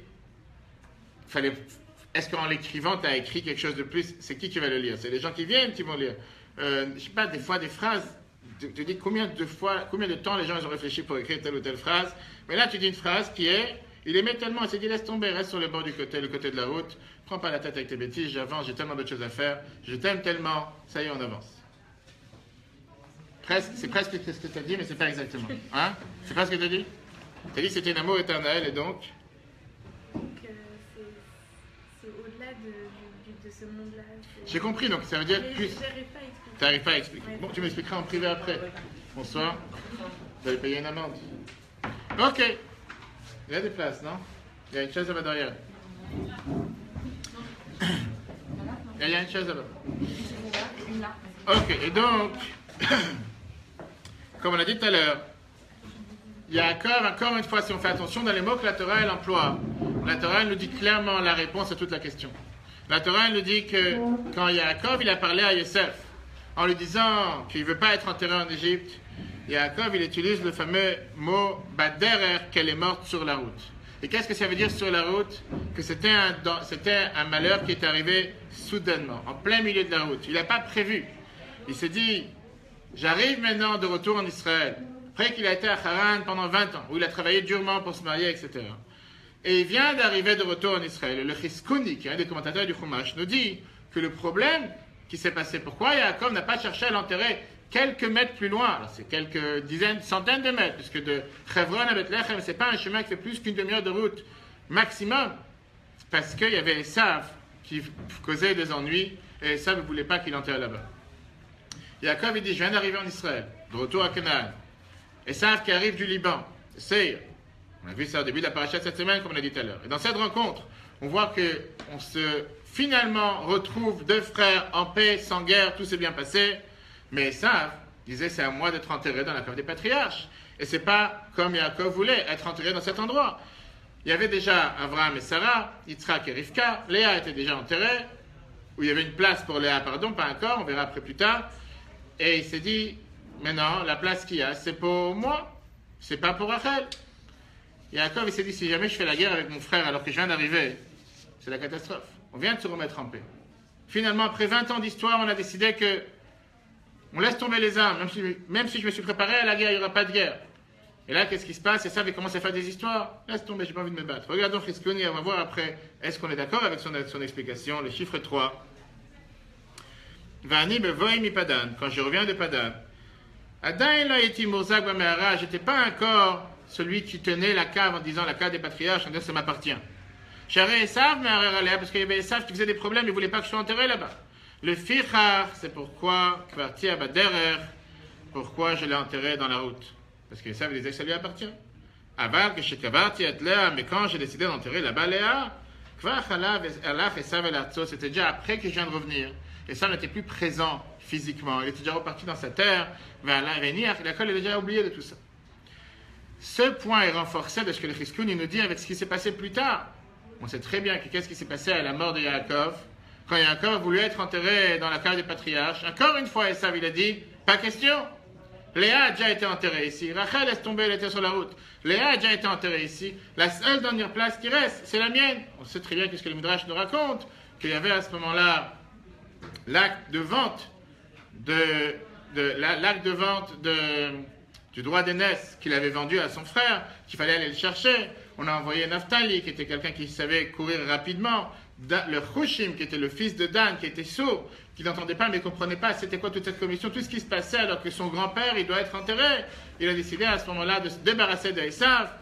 est-ce qu'en l'écrivant, tu as écrit quelque chose de plus? C'est qui va le lire? C'est les gens qui viennent qui vont lire. Je sais pas, des fois, des phrases. Tu dis combien de temps les gens ils ont réfléchi pour écrire telle ou telle phrase. Mais là, tu dis une phrase qui est, il aimait tellement, il s'est dit, laisse tomber, reste sur le bord du côté, le côté de la route. Prends pas la tête avec tes bêtises, j'avance, j'ai tellement d'autres choses à faire. Je t'aime tellement, ça y est, on avance. C'est presque ce que tu as dit, mais c'est pas exactement. Hein? C'est pas ce que tu as dit? Tu as dit que c'était un amour éternel, et donc c'est au-delà de ce monde-là. J'ai compris, donc ça veut dire mais plus... j'arrive pas à expliquer. Tu n'arrives pas à expliquer. Bon, tu m'expliqueras en privé après. Bonsoir. Vous allez payer une amende. Ok. Il y a des places, non? Il y a une chaise là-bas derrière. Il y a une chaise là-bas. Ok, et donc... Comme on a dit tout à l'heure, il y a encore une fois, si on fait attention dans les mots que la Torah elle emploie, la Torah elle nous dit clairement la réponse à toute la question. La Torah elle nous dit que quand Yaakov il a parlé à Yosef en lui disant qu'il ne veut pas être enterré en Égypte, Yaakov il utilise le fameux mot Baderer, qu'elle est morte sur la route. Et qu'est-ce que ça veut dire sur la route? Que c'était un malheur qui est arrivé soudainement, en plein milieu de la route. Il n'a pas prévu. Il s'est dit, j'arrive maintenant de retour en Israël, après qu'il a été à Haran pendant 20 ans, où il a travaillé durement pour se marier, etc. Et il vient d'arriver de retour en Israël. Le Chizkuni, qui est un des commentateurs du Chumash, nous dit que le problème qui s'est passé, pourquoi Yaakov n'a pas cherché à l'enterrer quelques mètres plus loin, alors c'est quelques dizaines, centaines de mètres, puisque de Hebron à Bethléem, ce n'est pas un chemin qui fait plus qu'une demi-heure de route maximum, parce qu'il y avait Esav qui causait des ennuis, et Esav ne voulait pas qu'il enterre là-bas. Yaakov, il dit, je viens d'arriver en Israël, de retour à Canaan. Esav qui arrive du Liban, Seir. On a vu ça au début de la paracha de cette semaine, comme on l'a dit tout à l'heure. Et dans cette rencontre, on voit qu'on se finalement retrouve deux frères en paix, sans guerre, tout s'est bien passé. Mais ça disait c'est à moi d'être enterré dans la cave des patriarches. Et c'est pas comme Yaakov voulait être enterré dans cet endroit. Il y avait déjà Abraham et Sarah, Yitzhak et Rivka, Léa était déjà enterrée, où il y avait une place pour Léa, pardon, pas encore, on verra après plus tard. Et il s'est dit, mais non, la place qu'il y a, c'est pour moi, c'est pas pour Rachel. Yaakov, il s'est dit, si jamais je fais la guerre avec mon frère alors que je viens d'arriver, c'est la catastrophe. On vient de se remettre en paix. Finalement, après 20 ans d'histoire, on a décidé que on laisse tomber les armes, même si je me suis préparé à la guerre, il n'y aura pas de guerre. Et là, qu'est-ce qui se passe? Et ça, il commence à faire des histoires. Laisse tomber, j'ai pas envie de me battre. Regardons Chizkoni, on va voir après, est-ce qu'on est d'accord avec son explication, le chiffre 3. Vani bevoy mi Padan, quand je reviens de Padan. Adain la eti murzak b'me'ara, j'étais pas encore celui qui tenait la cave en disant la cave des patriarches, en disant ça m'appartient. J'avais Esav me'arer alea, parce qu'il y avait Esav qui faisait des problèmes, il voulait pas que je sois enterré là-bas. Le fichar, c'est pourquoi, kvarti abaderer, pourquoi je l'ai enterré dans la route. Parce que Esav disait que ça lui appartient. Aval que chez kavarti et Léa, mais quand j'ai décidé d'enterrer là-bas Léa, kvar halav alach Esav el artso, c'était déjà après que je viens de revenir. Esav n'était plus présent physiquement, il était déjà reparti dans sa terre, vers l'avenir, l'école il a déjà oublié de tout ça. Ce point est renforcé de ce que le Chizkoni nous dit avec ce qui s'est passé plus tard. On sait très bien que qu'est-ce qui s'est passé à la mort de Yaakov, quand Yaakov voulait être enterré dans la cave des patriarches. Encore une fois, Esav, il a dit, pas question. Léa a déjà été enterrée ici. Rachel laisse tomber, elle était sur la route. Léa a déjà été enterrée ici. La seule dernière place qui reste, c'est la mienne. On sait très bien qu'est-ce que le Midrash nous raconte, qu'il y avait à ce moment-là l'acte de vente du droit d'aînesse qu'il avait vendu à son frère, qu'il fallait aller le chercher. On a envoyé Naphtali, qui était quelqu'un qui savait courir rapidement. Le Chushim, qui était le fils de Dan, qui était sourd, qui n'entendait pas mais ne comprenait pas c'était quoi toute cette commission, tout ce qui se passait alors que son grand-père, il doit être enterré. Il a décidé à ce moment-là de se débarrasser d'Esav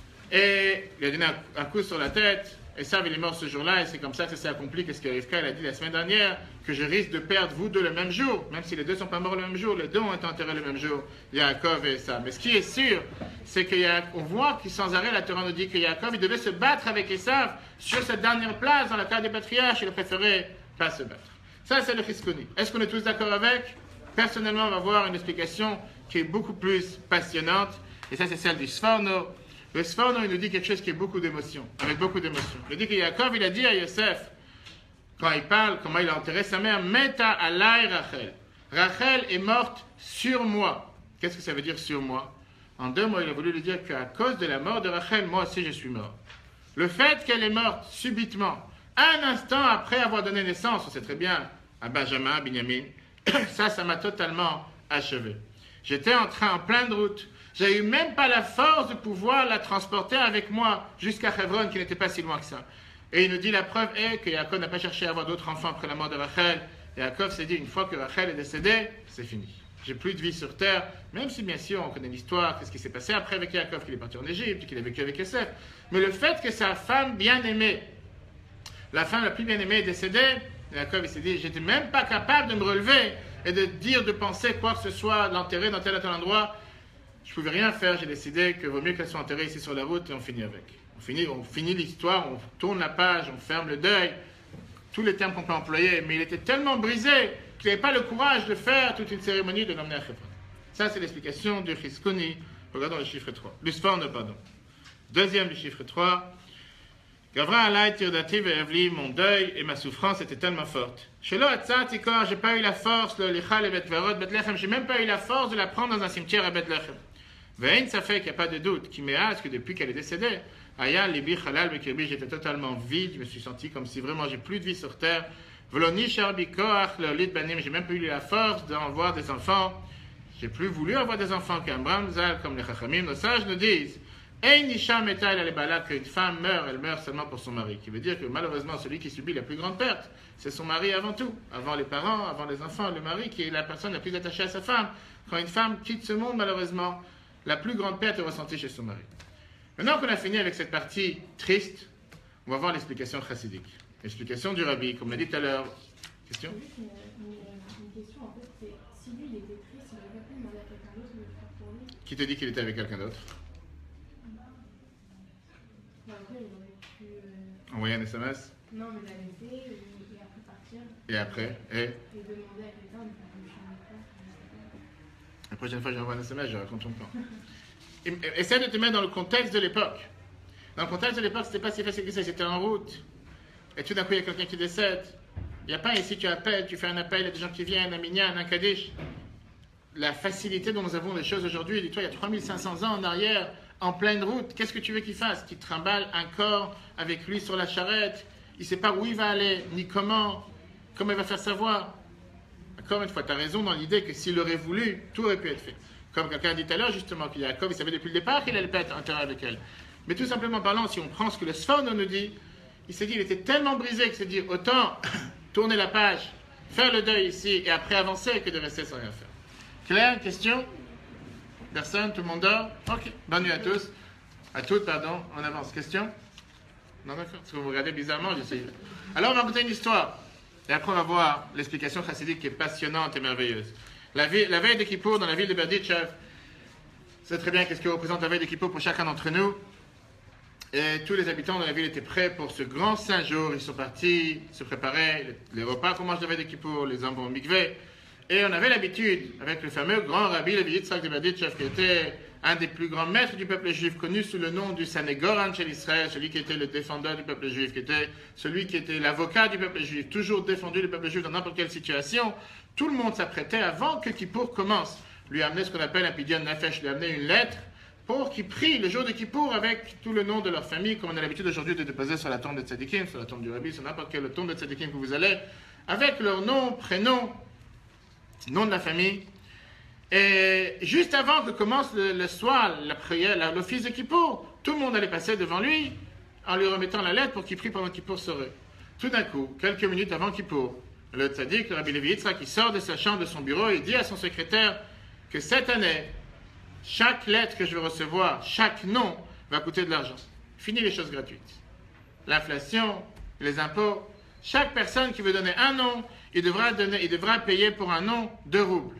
et il a donné un coup sur la tête. Esav, il est mort ce jour-là et c'est comme ça que ça s'est accompli. Qu'est-ce que Rivka, elle a dit la semaine dernière? Que je risque de perdre vous deux le même jour, même si les deux ne sont pas morts le même jour, les deux ont été enterrés le même jour, Yaakov et Esav. Mais ce qui est sûr, c'est qu'on voit que sans arrêt la Torah nous dit que Yaakov, il devait se battre avec Esav sur cette dernière place dans la cave des patriarches, il a préféré pas se battre. Ça, c'est le Chizkoni. Est-ce qu'on est tous d'accord avec? Personnellement, on va voir une explication qui est beaucoup plus passionnante, et ça, c'est celle du Sforno. Le Sforno, il nous dit quelque chose qui est beaucoup d'émotion, avec beaucoup d'émotion. Il dit que Yaakov, il a dit à Yosef, quand il parle, comment il a enterré sa mère, Meta alay Rachel. Rachel est morte sur moi. Qu'est-ce que ça veut dire sur moi? En deux mots, il a voulu lui dire qu'à cause de la mort de Rachel, moi aussi je suis mort. Le fait qu'elle est morte subitement, un instant après avoir donné naissance, on sait très bien, à Benjamin, à Binyamin, ça m'a totalement achevé. J'étais en plein de route. J'ai eu même pas la force de pouvoir la transporter avec moi jusqu'à Hebron, qui n'était pas si loin que ça. Et il nous dit, la preuve est que Yaakov n'a pas cherché à avoir d'autres enfants après la mort de Rachel. Yaakov s'est dit, une fois que Rachel est décédée, c'est fini. J'ai plus de vie sur terre, même si bien sûr on connaît l'histoire, qu'est-ce qui s'est passé après avec Yaakov, qu'il est parti en Égypte, qu'il a vécu avec Yosef. Mais le fait que sa femme bien-aimée, la femme la plus bien-aimée est décédée, Yaakov il s'est dit, j'étais même pas capable de me relever et de dire, de penser quoi que ce soit, l'enterrer dans tel ou tel endroit. Je pouvais rien faire, j'ai décidé qu'il vaut mieux qu'elle soit enterrée ici sur la route et on finit avec. On finit l'histoire, on tourne la page, on ferme le deuil, tous les termes qu'on peut employer, mais il était tellement brisé qu'il n'avait pas le courage de faire toute une cérémonie de l'emmener à Hebron. Ça, c'est l'explication du Chizkoni. Regardons le chiffre 3. Le Sforno, pardon. Deuxième du chiffre 3. Gavra alay tirdati ve'evli, mon deuil et ma souffrance étaient tellement fortes. Shelo atzati kor, j'ai pas eu la force, le lichal et betverot, Bethlehem, j'ai même pas eu la force de la prendre dans un cimetière à Bethlehem. Ve'in, ça fait qu'il n'y a pas de doute, qui que depuis qu'elle est décédée, Aya, libi, halal, bekirbi, j'étais totalement vide, je me suis senti comme si vraiment j'ai plus de vie sur terre. Veloni, sharbi, koach, le lit banim, j'ai même pas eu la force d'en voir des enfants. J'ai plus voulu avoir des enfants qu'un bramzal, comme les chachamim, nos sages nous disent. Qu'une femme meurt, elle meurt seulement pour son mari. Qui veut dire que malheureusement, celui qui subit la plus grande perte, c'est son mari avant tout. Avant les parents, avant les enfants, le mari qui est la personne la plus attachée à sa femme. Quand une femme quitte ce monde, malheureusement, la plus grande perte est ressentie chez son mari. Maintenant qu'on a fini avec cette partie triste, on va voir l'explication chassidique. L'explication du rabbi, comme on l'a dit tout à l'heure. Question? Une question, en fait, c'est si lui il était triste, il n'aurait pas pu demander à quelqu'un d'autre de le faire pour lui. Qui te dit qu'il était avec quelqu'un d'autre? Après, il aurait pu. Envoyer un SMS? Non, mais la laisser et après partir. Et après? Et demander à quelqu'un de faire une chambre. La prochaine fois que j'envoie un SMS, je raconte ton plan. Essaie de te mettre dans le contexte de l'époque. Dans le contexte de l'époque, c'était pas si facile que ça. C'était en route. Et tout d'un coup, il y a quelqu'un qui décède. Il n'y a pas ici, tu appelles, tu fais un appel, il y a des gens qui viennent, un minyan, un kaddish. La facilité dont nous avons les choses aujourd'hui, dis-toi, il y a 3500 ans en arrière, en pleine route, qu'est-ce que tu veux qu'il fasse? Qu'il trimballe un corps avec lui sur la charrette. Il ne sait pas où il va aller, ni comment il va faire savoir. Encore une fois, tu as raison dans l'idée que s'il aurait voulu, tout aurait pu être fait. Comme quelqu'un a dit tout à l'heure, justement, que Yaakov, il savait depuis le départ qu'il allait pas être enterré avec elle. Mais tout simplement parlant, si on prend ce que le Sforno nous dit, il s'est dit, il était tellement brisé qu'il s'est dit, autant tourner la page, faire le deuil ici, et après avancer, que de rester sans rien faire. Claire, question? Personne? Tout le monde dort? Ok. Bonne nuit à tous. À toutes, pardon. On avance. Question? Non, d'accord. Parce que vous me regardez bizarrement, j'essaie. Alors, on va raconter une histoire. Et après, on va voir l'explication chassidique qui est passionnante et merveilleuse. La veille de Kippour, dans la ville de Berditchev, c'est très bien qu'est-ce que représente la veille de Kippour pour chacun d'entre nous. Et tous les habitants de la ville étaient prêts pour ce grand saint jour. Ils sont partis se préparer. Les repas qu'on mange la veille de Kippour, les hommes vont au mikvé. Et on avait l'habitude, avec le fameux grand rabbi Levi Yitzhak de Berditchev, qui était un des plus grands maîtres du peuple juif, connu sous le nom du Sanégoran chez l'Israël, celui qui était le défendeur du peuple juif, qui était celui qui était l'avocat du peuple juif, toujours défendu le peuple juif dans n'importe quelle situation. Tout le monde s'apprêtait, avant que Kippour commence, lui amener ce qu'on appelle un pidyon nafesh, lui amener une lettre pour qu'il prie le jour de Kippour avec tout le nom de leur famille, comme on a l'habitude aujourd'hui de déposer sur la tombe de Tzadikim, sur la tombe du rabbi, sur n'importe quelle tombe de Tzadikim que vous allez, avec leur nom, prénom, nom de la famille. Et juste avant que commence le soir, la prière, l'office de Kippour, tout le monde allait passer devant lui en lui remettant la lettre pour qu'il prie pendant Kippour serait. Tout d'un coup, quelques minutes avant Kippour, le tzaddik, le rabbi Levi Yitzhak, qui sort de sa chambre, de son bureau, et dit à son secrétaire que cette année, chaque lettre que je vais recevoir, chaque nom, va coûter de l'argent. Fini les choses gratuites. L'inflation, les impôts, chaque personne qui veut donner un nom, il devra payer pour un nom 2 roubles.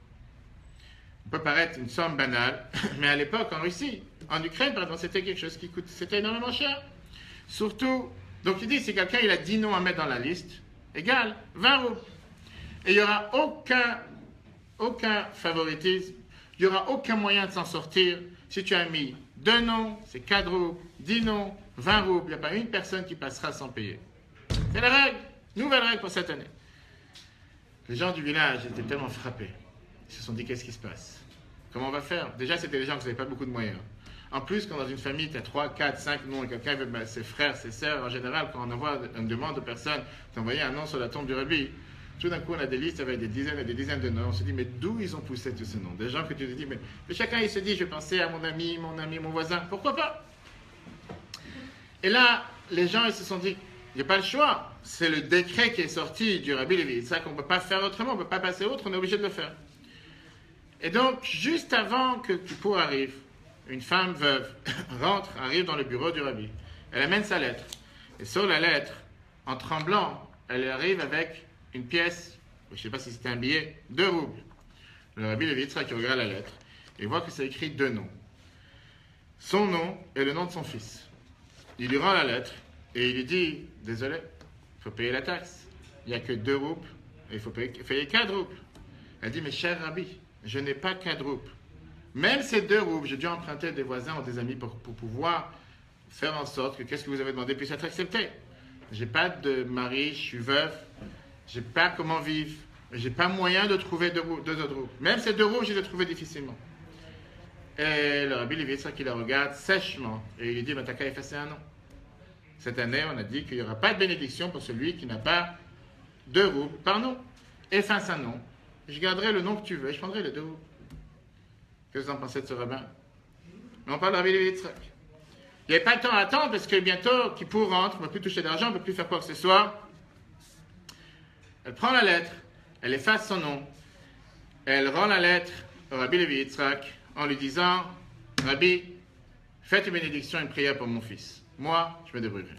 Ça peut paraître une somme banale, mais à l'époque, en Russie, en Ukraine, pardon, c'était quelque chose qui c'était énormément cher. Surtout, donc il dit, si quelqu'un il a 10 noms à mettre dans la liste, égal, 20 roubles. Et il n'y aura aucun favoritisme, il n'y aura aucun moyen de s'en sortir. Si tu as mis 2 noms, c'est 4 roubles, 10 noms, 20 roubles, il n'y a pas une personne qui passera sans payer. C'est la règle, nouvelle règle pour cette année. Les gens du village étaient tellement frappés. Ils se sont dit, qu'est-ce qui se passe? Comment on va faire? Déjà, c'était des gens qui n'avaient pas beaucoup de moyens. En plus, quand dans une famille, tu as 3, 4, 5 noms, et quelqu'un veut, ses frères, ses sœurs, en général, quand on envoie une demande de personnes d'envoyer un nom sur la tombe du rabbi, tout d'un coup, on a des listes avec des dizaines et des dizaines de noms. On se dit, mais d'où ils ont poussé tous ces noms? Des gens que tu te dis, mais chacun, il se dit, je vais penser à mon ami, mon voisin. Pourquoi pas? Et là, les gens, ils se sont dit, il n'y a pas le choix. C'est le décret qui est sorti du rabbi Levi. C'est ça qu'on ne peut pas faire autrement, on ne peut pas passer autre, on est obligé de le faire. Et donc, juste avant que Kippour arrive, une femme veuve arrive dans le bureau du rabbi. Elle amène sa lettre. Et sur la lettre, en tremblant, elle arrive avec une pièce, je ne sais pas si c'était un billet, 2 roubles. Le rabbi Levi Yitzhak qui regarde la lettre et voit que c'est écrit 2 noms. Son nom et le nom de son fils. Il lui rend la lettre et il lui dit, désolé, il faut payer la taxe. Il n'y a que 2 roubles et il faut payer 4 roubles. Elle dit, mais cher rabbi, je n'ai pas 4 roubles. Même ces 2 roubles, j'ai dû emprunter des voisins ou des amis pour pouvoir faire en sorte que qu'est-ce que vous avez demandé puisse être accepté. Je n'ai pas de mari, je suis veuve, je n'ai pas comment vivre, je n'ai pas moyen de trouver 2 autres roubles. Même ces 2 roubles, je les ai trouvés difficilement. Et le rabbi Levi Yitzhak qui la regarde sèchement et il lui dit, mais t'as qu'à effacer un nom. Cette année, on a dit qu'il n'y aura pas de bénédiction pour celui qui n'a pas 2 roubles par nom. Efface un nom. Je garderai le nom que tu veux et je prendrai les 2 roubles. Qu'est-ce que vous en pensez de ce rabbin? Mais on parle de Rabbi Levi Yitzhak. Il n'y avait pas le temps à attendre parce que bientôt, Kippour rentre, on ne va plus toucher d'argent, on ne peut plus faire quoi que ce soit. Elle prend la lettre, elle efface son nom, elle rend la lettre au Rabbi Levi Yitzhak en lui disant, Rabbi, faites une bénédiction, une prière pour mon fils. Moi, je me débrouillerai.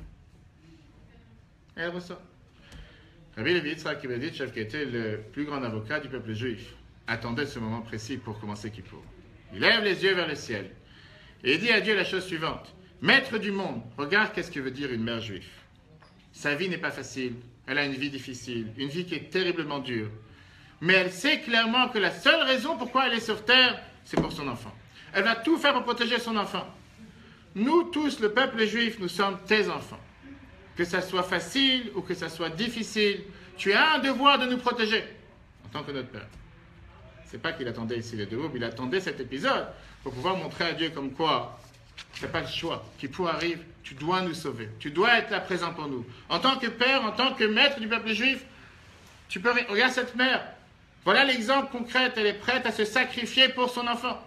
Et elle ressort. Rabbi Levi Yitzhak qui était le plus grand avocat du peuple juif, attendait ce moment précis pour commencer Kippour. Il lève les yeux vers le ciel et il dit à Dieu la chose suivante. Maître du monde, regarde qu'est-ce que veut dire une mère juive. Sa vie n'est pas facile, elle a une vie difficile, une vie qui est terriblement dure. Mais elle sait clairement que la seule raison pourquoi elle est sur terre, c'est pour son enfant. Elle va tout faire pour protéger son enfant. Nous tous, le peuple juif, nous sommes tes enfants. Que ça soit facile ou que ça soit difficile, tu as un devoir de nous protéger en tant que notre père. C'est pas qu'il attendait ici les deux, il attendait cet épisode pour pouvoir montrer à Dieu comme quoi tu n'as pas le choix. Kippour arrive, tu dois nous sauver. Tu dois être là présent pour nous. En tant que père, en tant que maître du peuple juif, tu peux... Regarde cette mère. Voilà l'exemple concret. Elle est prête à se sacrifier pour son enfant.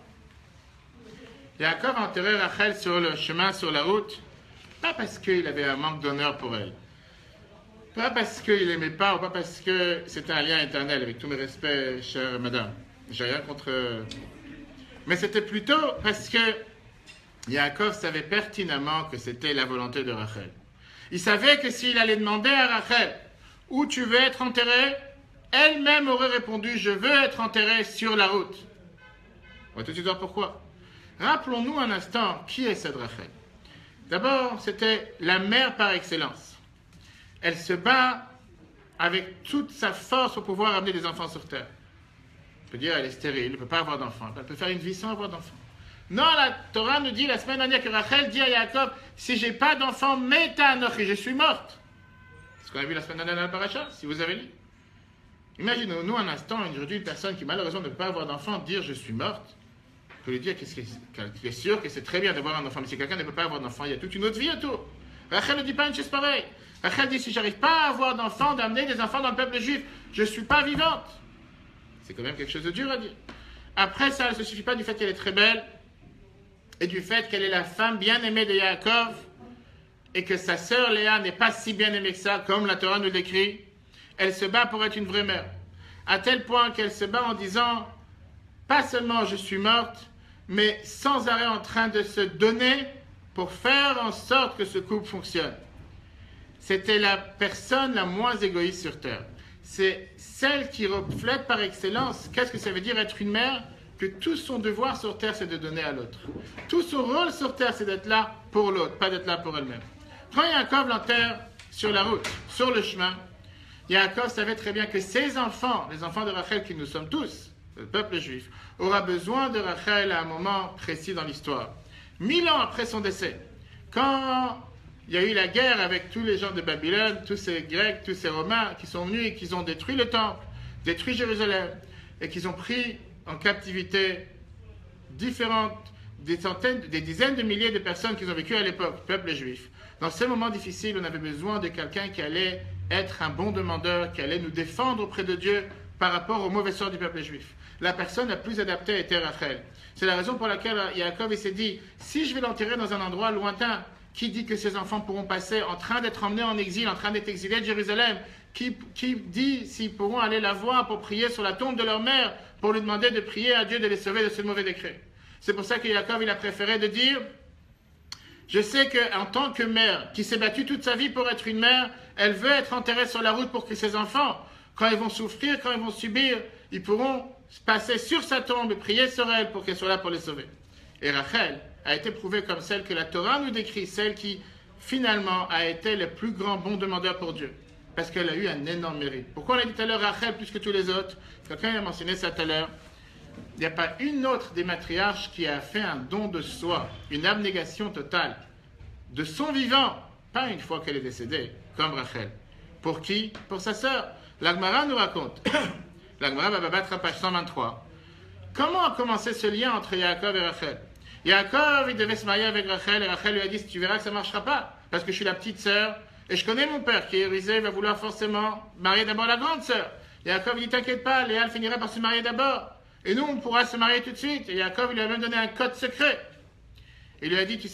Yaakov a enterré Rachel sur le chemin, sur la route, pas parce qu'il avait un manque d'honneur pour elle. Pas parce qu'il n'aimait pas, ou pas parce que c'était un lien éternel, avec tous mes respects, chère madame. J'ai rien contre... Mais c'était plutôt parce que Yaakov savait pertinemment que c'était la volonté de Rachel. Il savait que s'il allait demander à Rachel « Où tu veux être enterré ?» elle-même aurait répondu « Je veux être enterré sur la route. » On va tout de suite voir pourquoi. Rappelons-nous un instant, qui est cette Rachel? D'abord, c'était la mère par excellence. Elle se bat avec toute sa force pour pouvoir amener des enfants sur terre. On peut dire qu'elle est stérile, elle ne peut pas avoir d'enfants. Elle peut faire une vie sans avoir d'enfants. Non, la Torah nous dit la semaine dernière que Rachel dit à Yaakov, si j'ai pas d'enfant, métanochi, je suis morte. C'est ce qu'on a vu la semaine dernière dans la paracha, si vous avez lu. Imaginez-nous un instant, aujourd'hui, une personne qui malheureusement ne peut pas avoir d'enfant, dire je suis morte. On peut lui dire qu'il est sûr que c'est très bien d'avoir un enfant, mais si quelqu'un ne peut pas avoir d'enfant, il y a toute une autre vie autour. Rachel ne dit pas une chose pareille. Rachel dit, si j'arrive pas à avoir d'enfants, d'amener des enfants dans le peuple juif, je ne suis pas vivante. C'est quand même quelque chose de dur à dire. Après ça, elle ne se suffit pas du fait qu'elle est très belle, et du fait qu'elle est la femme bien-aimée de Yaakov, et que sa sœur Léa n'est pas si bien-aimée que ça, comme la Torah nous décrit. Elle se bat pour être une vraie mère. À tel point qu'elle se bat en disant, pas seulement je suis morte, mais sans arrêt en train de se donner pour faire en sorte que ce couple fonctionne. C'était la personne la moins égoïste sur terre. C'est celle qui reflète par excellence qu'est-ce que ça veut dire être une mère, que tout son devoir sur terre c'est de donner à l'autre. Tout son rôle sur terre c'est d'être là pour l'autre, pas d'être là pour elle-même. Quand Yaakov l'enterre sur la route, sur le chemin, Yaakov savait très bien que ses enfants, les enfants de Rachel qui nous sommes tous, le peuple juif, aura besoin de Rachel à un moment précis dans l'histoire. 1000 ans après son décès, quand il y a eu la guerre avec tous les gens de Babylone, tous ces Grecs, tous ces Romains qui sont venus et qui ont détruit le temple, détruit Jérusalem, et qui ont pris en captivité des dizaines de milliers de personnes qui ont vécu à l'époque, peuple juif. Dans ces moments difficiles, on avait besoin de quelqu'un qui allait être un bon demandeur, qui allait nous défendre auprès de Dieu par rapport aux mauvais sorts du peuple juif. La personne la plus adaptée était Rachel. C'est la raison pour laquelle Yaakov s'est dit, si je vais l'enterrer dans un endroit lointain, qui dit que ses enfants pourront passer en train d'être emmenés en exil, en train d'être exilés de Jérusalem? Qui dit s'ils pourront aller la voir pour prier sur la tombe de leur mère, pour lui demander de prier à Dieu de les sauver de ce mauvais décret? C'est pour ça que Yaakov il a préféré de dire, je sais qu'en tant que mère, qui s'est battue toute sa vie pour être une mère, elle veut être enterrée sur la route pour que ses enfants, quand ils vont souffrir, quand ils vont subir, ils pourront passer sur sa tombe et prier sur elle pour qu'elle soit là pour les sauver. Et Rachel a été prouvée comme celle que la Torah nous décrit, celle qui finalement a été le plus grand bon demandeur pour Dieu. Parce qu'elle a eu un énorme mérite. Pourquoi on a dit tout à l'heure Rachel plus que tous les autres? Quelqu'un a mentionné ça tout à l'heure. Il n'y a pas une autre des matriarches qui a fait un don de soi, une abnégation totale, de son vivant, pas une fois qu'elle est décédée, comme Rachel. Pour qui? Pour sa sœur. L'Agmara nous raconte, l'Agmara va battre à page 123, comment a commencé ce lien entre Yaakov et Rachel? Yaakov, il devait se marier avec Rachel, et Rachel lui a dit, tu verras que ça ne marchera pas, parce que je suis la petite sœur, et je connais mon père qui est rusé, il va vouloir forcément marier d'abord la grande sœur. Yaakov dit, t'inquiète pas, Léa finira par se marier d'abord, et nous, on pourra se marier tout de suite. Et Yaakov, il lui a même donné un code secret. Il lui a dit,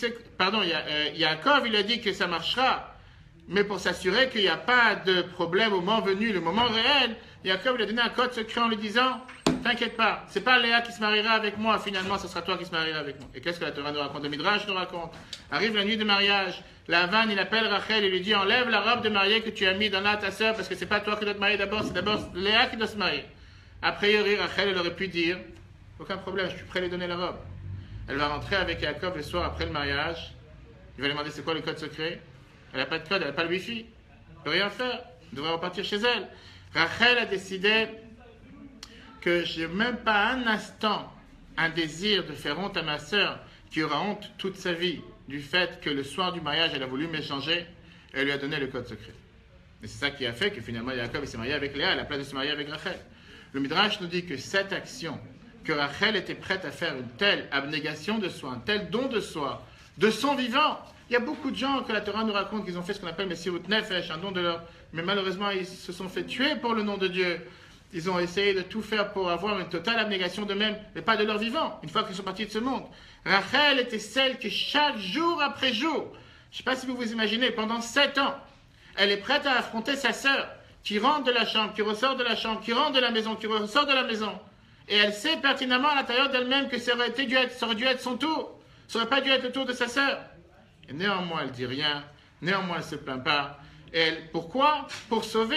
Yaakov, il a dit que ça marchera, mais pour s'assurer qu'il n'y a pas de problème au moment venu, le moment réel, Yaakov, il a donné un code secret en lui disant, t'inquiète pas, c'est pas Léa qui se mariera avec moi, finalement, ce sera toi qui se mariera avec moi. Et qu'est-ce que la Torah nous raconte? Le Midrash nous raconte. Arrive la nuit de mariage, Lavan, il appelle Rachel et lui dit, enlève la robe de mariée que tu as mis dans là ta sœur, parce que c'est pas toi qui dois te marier d'abord, c'est d'abord Léa qui doit se marier. A priori, Rachel, elle aurait pu dire, aucun problème, je suis prêt à lui donner la robe. Elle va rentrer avec Yaakov le soir après le mariage. Il va lui demander c'est quoi le code secret. Elle n'a pas de code, elle n'a pas le wifi. Elle ne peut rien faire. Elle devrait repartir chez elle. Rachel a décidé que je n'ai même pas un instant un désir de faire honte à ma sœur qui aura honte toute sa vie du fait que le soir du mariage, elle a voulu m'échanger et elle lui a donné le code secret. Et c'est ça qui a fait que finalement Yaakov s'est marié avec Léa à la place de se marier avec Rachel. Le Midrash nous dit que cette action, que Rachel était prête à faire une telle abnégation de soi, un tel don de soi, de son vivant. Il y a beaucoup de gens que la Torah nous raconte qu'ils ont fait ce qu'on appelle Messirut Nefesh, un don de leur... Mais malheureusement, ils se sont fait tuer pour le nom de Dieu. Ils ont essayé de tout faire pour avoir une totale abnégation d'eux-mêmes, mais pas de leur vivant, une fois qu'ils sont partis de ce monde. Rachel était celle qui, chaque jour après jour, je ne sais pas si vous vous imaginez, pendant 7 ans, elle est prête à affronter sa sœur, qui rentre de la chambre, qui ressort de la chambre, qui rentre de la maison, qui ressort de la maison. Et elle sait pertinemment à l'intérieur d'elle-même que ça aurait dû être son tour. Ça n'aurait pas dû être le tour de sa sœur. Et néanmoins, elle ne dit rien. Néanmoins, elle ne se plaint pas. Et pourquoi? Pour sauver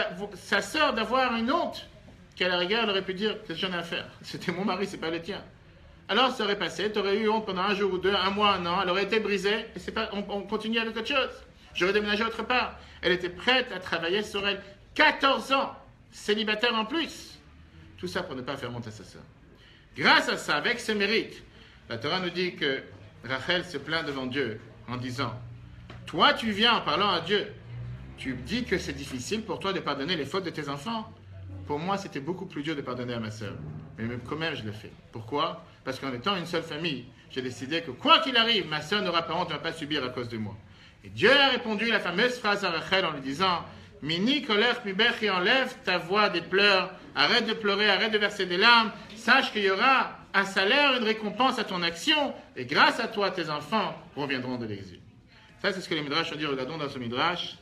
sa sœur d'avoir une honte qu'à la rigueur, elle aurait pu dire que j'en ai à faire. C'était mon mari, c'est pas le tien. Alors, ça aurait passé. Tu aurais eu honte pendant un jour ou deux, un mois, un an. Elle aurait été brisée. Et c'est pas, on continue avec autre chose. J'aurais déménagé autre part. Elle était prête à travailler sur elle. 14 ans, célibataire en plus. Tout ça pour ne pas faire honte à sa sœur. Grâce à ça, avec ce mérite, la Torah nous dit que Rachel se plaint devant Dieu en disant « Toi, tu viens en parlant à Dieu. Tu dis que c'est difficile pour toi de pardonner les fautes de tes enfants. Pour moi, c'était beaucoup plus dur de pardonner à ma sœur. Mais même quand même, je le fais. Pourquoi? Parce qu'en étant une seule famille, j'ai décidé que quoi qu'il arrive, ma sœur n'aura pas honte, ne va pas subir à cause de moi. Et Dieu a répondu la fameuse phrase à Rachel en lui disant « Mini kolech mibechi, enlève ta voix des pleurs, arrête de pleurer, arrête de verser des larmes, sache qu'il y aura un salaire, une récompense à ton action, et grâce à toi, tes enfants reviendront de l'exil. » Ça, c'est ce que les Midrash ont dit. Regardons dans ce Midrash.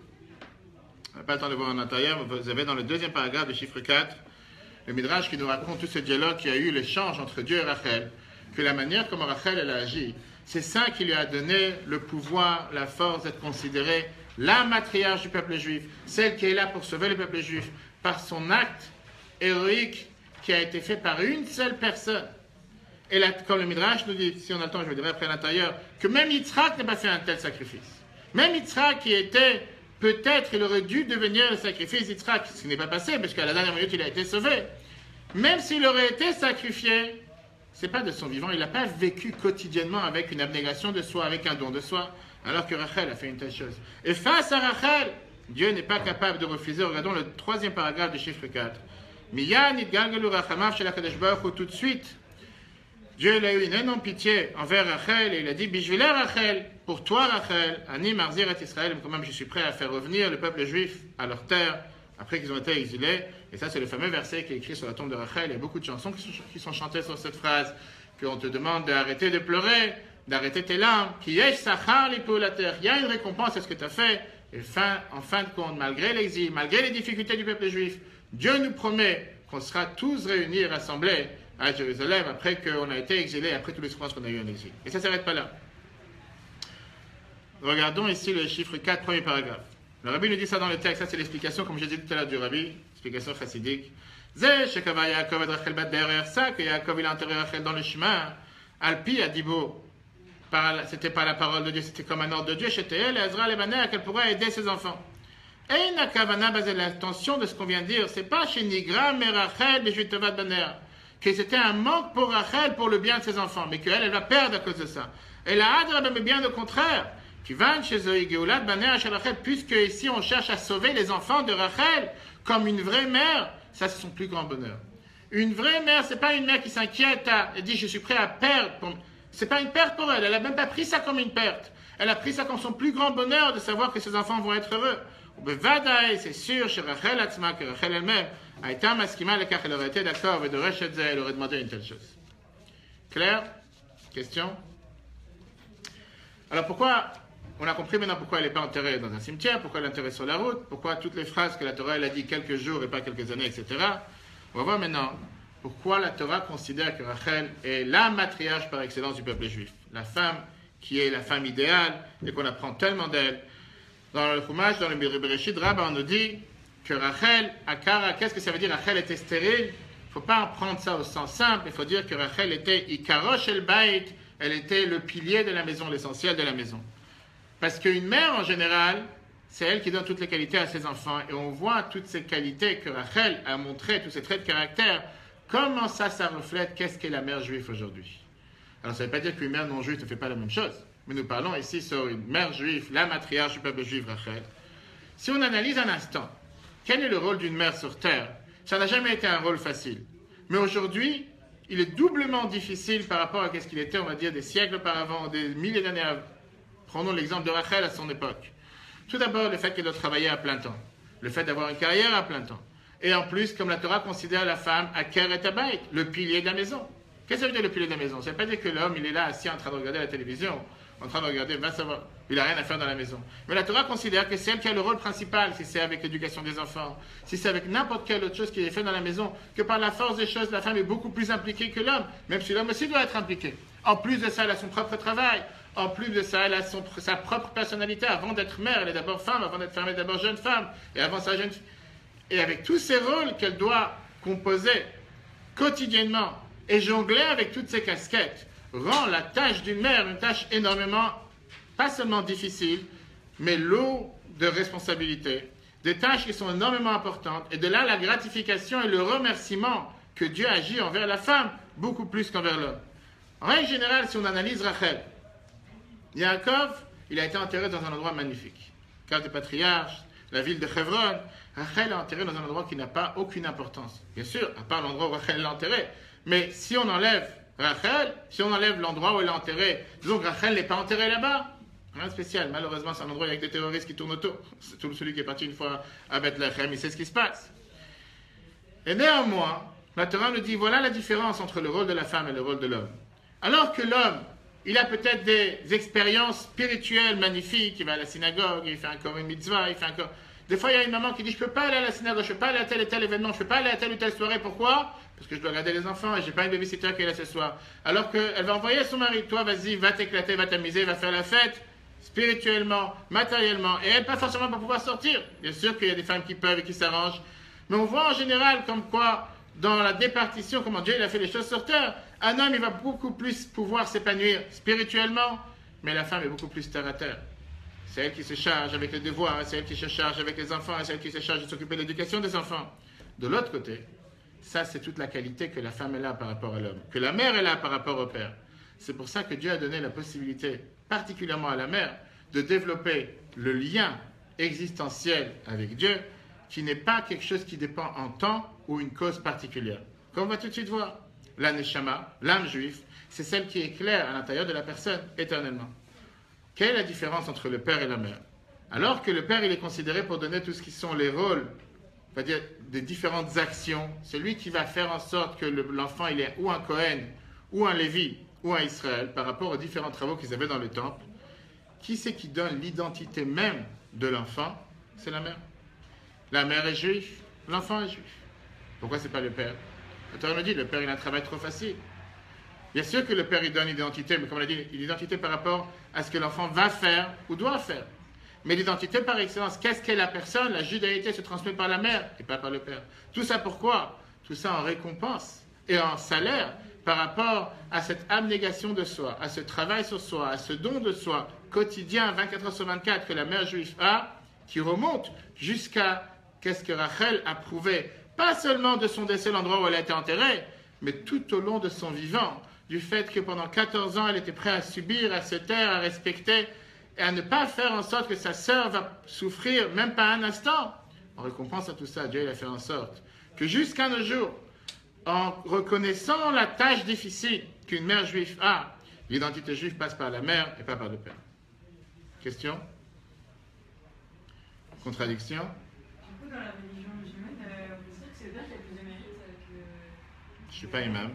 On n'a pas le temps de voir en intérieur, mais vous avez dans le deuxième paragraphe du chiffre 4, le Midrash qui nous raconte tout ce dialogue qui a eu, l'échange entre Dieu et Rachel, que la manière comment Rachel elle a agi, c'est ça qui lui a donné le pouvoir, la force d'être considérée la matriarche du peuple juif, celle qui est là pour sauver le peuple juif, par son acte héroïque qui a été fait par une seule personne. Et là, comme le Midrash nous dit, si on a le temps, je vous dirai après à l'intérieur, que même Yitzhak n'a pas fait un tel sacrifice. Même Yitzhak qui était, peut-être, il aurait dû devenir le sacrifice Yitzhak, ce qui n'est pas passé, parce qu'à la dernière minute, il a été sauvé. Même s'il aurait été sacrifié, c'est pas de son vivant, il n'a pas vécu quotidiennement avec une abnégation de soi, avec un don de soi, alors que Rachel a fait une telle chose. Et face à Rachel, Dieu n'est pas capable de refuser. Regardons le troisième paragraphe du chiffre 4. Miyan itgalgalu rachamav shel HaKadosh Baruch Hu, tout de suite, Dieu il a eu une énorme pitié envers Rachel et il a dit Bishvile Rachel, pour toi Rachel, Ani Marzir et Israël, quand même je suis prêt à faire revenir le peuple juif à leur terre après qu'ils ont été exilés. Et ça, c'est le fameux verset qui est écrit sur la tombe de Rachel. Il y a beaucoup de chansons qui sont chantées sur cette phrase, qu'on te demande d'arrêter de pleurer, d'arrêter tes larmes. Qui yesh sachar li terre. Il y a une récompense à ce que tu as fait. Et en fin de compte, malgré l'exil, malgré les difficultés du peuple juif, Dieu nous promet qu'on sera tous réunis et rassemblés à Jérusalem après qu'on a été exilés, après toutes les souffrances qu'on a eues en exil. Et ça ne s'arrête pas là. Regardons ici le chiffre 4, premier paragraphe. Le rabbi nous dit ça dans le texte, ça c'est l'explication, comme j'ai dit tout à l'heure du rabbi, explication chassidique. Zé, shekava Yaakov et Rachel bat derrière ça, que Yaakov il a enterré Rachel dans le chemin, Alpi a Dibo. C'était pas la parole de Dieu, c'était comme un ordre de Dieu, chez elle, Ezra les banères, qu'elle pourrait aider ses enfants. Et Nakavana, basé l'intention de ce qu'on vient de dire, c'est pas chez Nigra, mais Rachel, mais Juitovat Baner, que c'était un manque pour Rachel pour le bien de ses enfants, mais qu'elle, elle va perdre à cause de ça. Et la Hadra, mais bien au contraire. Puisque ici on cherche à sauver les enfants de Rachel comme une vraie mère, ça c'est son plus grand bonheur. Une vraie mère, c'est pas une mère qui s'inquiète, elle dit je suis prêt à perdre. C'est pas une perte pour elle, elle a même pas pris ça comme une perte. Elle a pris ça comme son plus grand bonheur de savoir que ses enfants vont être heureux. C'est sûr, chez Rachel Atzma, que Rachel elle-même a été un maskima, car elle aurait été d'accord, et de Rachel, elle aurait demandé une telle chose. Claire? Question? Alors pourquoi? On a compris maintenant pourquoi elle n'est pas enterrée dans un cimetière, pourquoi elle est enterrée sur la route, pourquoi toutes les phrases que la Torah elle a dit quelques jours et pas quelques années, etc. On va voir maintenant pourquoi la Torah considère que Rachel est la matriarche par excellence du peuple juif. La femme qui est la femme idéale et qu'on apprend tellement d'elle. Dans le Chumash, dans le Bereshit Rabba, on nous dit que Rachel, Akara, qu'est-ce que ça veut dire? Rachel était stérile. Il ne faut pas en prendre ça au sens simple, il faut dire que Rachel était Ikarosh el Bait, elle était le pilier de la maison, l'essentiel de la maison. Parce qu'une mère, en général, c'est elle qui donne toutes les qualités à ses enfants. Et on voit toutes ces qualités que Rachel a montrées, tous ces traits de caractère. Comment ça reflète qu'est-ce qu'est la mère juive aujourd'hui? Alors ça ne veut pas dire qu'une mère non juive ne fait pas la même chose. Mais nous parlons ici sur une mère juive, la matriarche du peuple juif, Rachel. Si on analyse un instant, quel est le rôle d'une mère sur terre? Ça n'a jamais été un rôle facile. Mais aujourd'hui, il est doublement difficile par rapport à ce qu'il était, on va dire, des siècles auparavant, des milliers d'années avant. Prenons l'exemple de Rachel à son époque. Tout d'abord, le fait qu'elle doit travailler à plein temps. Le fait d'avoir une carrière à plein temps. Et en plus, comme la Torah considère la femme à Ker et Tabaït, le pilier de la maison. Qu'est-ce que ça veut dire le pilier de la maison? Ça ne veut pas dire que l'homme, il est là assis en train de regarder la télévision, en train de regarder, va savoir, il n'a rien à faire dans la maison. Mais la Torah considère que c'est elle qui a le rôle principal, si c'est avec l'éducation des enfants, si c'est avec n'importe quelle autre chose qui est faite dans la maison, que par la force des choses, la femme est beaucoup plus impliquée que l'homme, même si l'homme aussi doit être impliqué. En plus de ça, elle a son propre travail. En plus de ça, elle a sa propre personnalité. Avant d'être mère, elle est d'abord femme. Avant d'être femme, elle est d'abord jeune femme. Et avant sa jeune fille. Et avec tous ces rôles qu'elle doit composer quotidiennement et jongler avec toutes ces casquettes, rend la tâche d'une mère une tâche énormément, pas seulement difficile, mais lourde de responsabilités. Des tâches qui sont énormément importantes. Et de là, la gratification et le remerciement que Dieu agit envers la femme, beaucoup plus qu'envers l'homme. En règle générale, si on analyse Rachel, Yaakov, il a été enterré dans un endroit magnifique. Cave des patriarches, la ville de Hebron. Rachel est enterrée dans un endroit qui n'a pas aucune importance. Bien sûr, à part l'endroit où Rachel l'a enterrée. Mais si on enlève Rachel, si on enlève l'endroit où elle est enterrée, disons que Rachel n'est pas enterrée là-bas. Rien de spécial. Malheureusement, c'est un endroit avec des terroristes qui tournent autour. C'est tout celui qui est parti une fois à Bethléem, il sait ce qui se passe. Et néanmoins, la Torah nous dit, voilà la différence entre le rôle de la femme et le rôle de l'homme. Alors que l'homme, il a peut-être des expériences spirituelles magnifiques, il va à la synagogue, il fait encore une mitzvah, il fait encore... Des fois, il y a une maman qui dit, je ne peux pas aller à la synagogue, je ne peux pas aller à tel et tel événement, je ne peux pas aller à telle ou telle soirée. Pourquoi? Parce que je dois garder les enfants et je n'ai pas une babysitter qui est là ce soir. Alors qu'elle va envoyer son mari, toi, vas-y, va t'éclater, va t'amuser, va faire la fête, spirituellement, matériellement, et elle, pas forcément pour pouvoir sortir. Bien sûr qu'il y a des femmes qui peuvent et qui s'arrangent, mais on voit en général comme quoi, dans la départition, comment Dieu il a fait les choses sur terre, un homme, il va beaucoup plus pouvoir s'épanouir spirituellement, mais la femme est beaucoup plus terre à terre. C'est elle qui se charge avec les devoirs, c'est elle qui se charge avec les enfants, c'est elle qui se charge de s'occuper de l'éducation des enfants. De l'autre côté, ça c'est toute la qualité que la femme est là par rapport à l'homme, que la mère est là par rapport au père. C'est pour ça que Dieu a donné la possibilité, particulièrement à la mère, de développer le lien existentiel avec Dieu, qui n'est pas quelque chose qui dépend en temps ou une cause particulière. Comme on va tout de suite voir, la neshama, l'âme juive, c'est celle qui éclaire à l'intérieur de la personne éternellement. Quelle est la différence entre le père et la mère? Alors que le père, il est considéré pour donner tout ce qui sont les rôles, c'est-à-dire des différentes actions, c'est lui qui va faire en sorte que l'enfant, il est ou un Cohen, ou un Lévi, ou un Israël, par rapport aux différents travaux qu'ils avaient dans le temple. Qui c'est qui donne l'identité même de l'enfant? C'est la mère. La mère est juive, l'enfant est juif. Pourquoi c'est pas le père? La Torah me dit, le père, il a un travail trop facile. Bien sûr que le père, il donne l'identité, mais comme on l'a dit, l'identité par rapport à ce que l'enfant va faire ou doit faire. Mais l'identité par excellence, qu'est-ce qu'est la personne? La judaïté se transmet par la mère et pas par le père. Tout ça pourquoi? Tout ça en récompense et en salaire par rapport à cette abnégation de soi, à ce travail sur soi, à ce don de soi quotidien, 24 heures sur 24, que la mère juive a, qui remonte jusqu'à qu'est-ce que Rachel a prouvé, pas seulement de son décès, l'endroit où elle a été enterrée, mais tout au long de son vivant, du fait que pendant 14 ans, elle était prête à subir, à se taire, à respecter, et à ne pas faire en sorte que sa sœur va souffrir, même pas un instant. En récompense à tout ça, Dieu il a fait en sorte que jusqu'à nos jours, en reconnaissant la tâche difficile qu'une mère juive a, l'identité juive passe par la mère et pas par le père. Question? Contradiction? Du coup, dans la religion musulmane, on peut dire que c'est bien qu'il y a plus de mérite que... Je ne suis pas imam.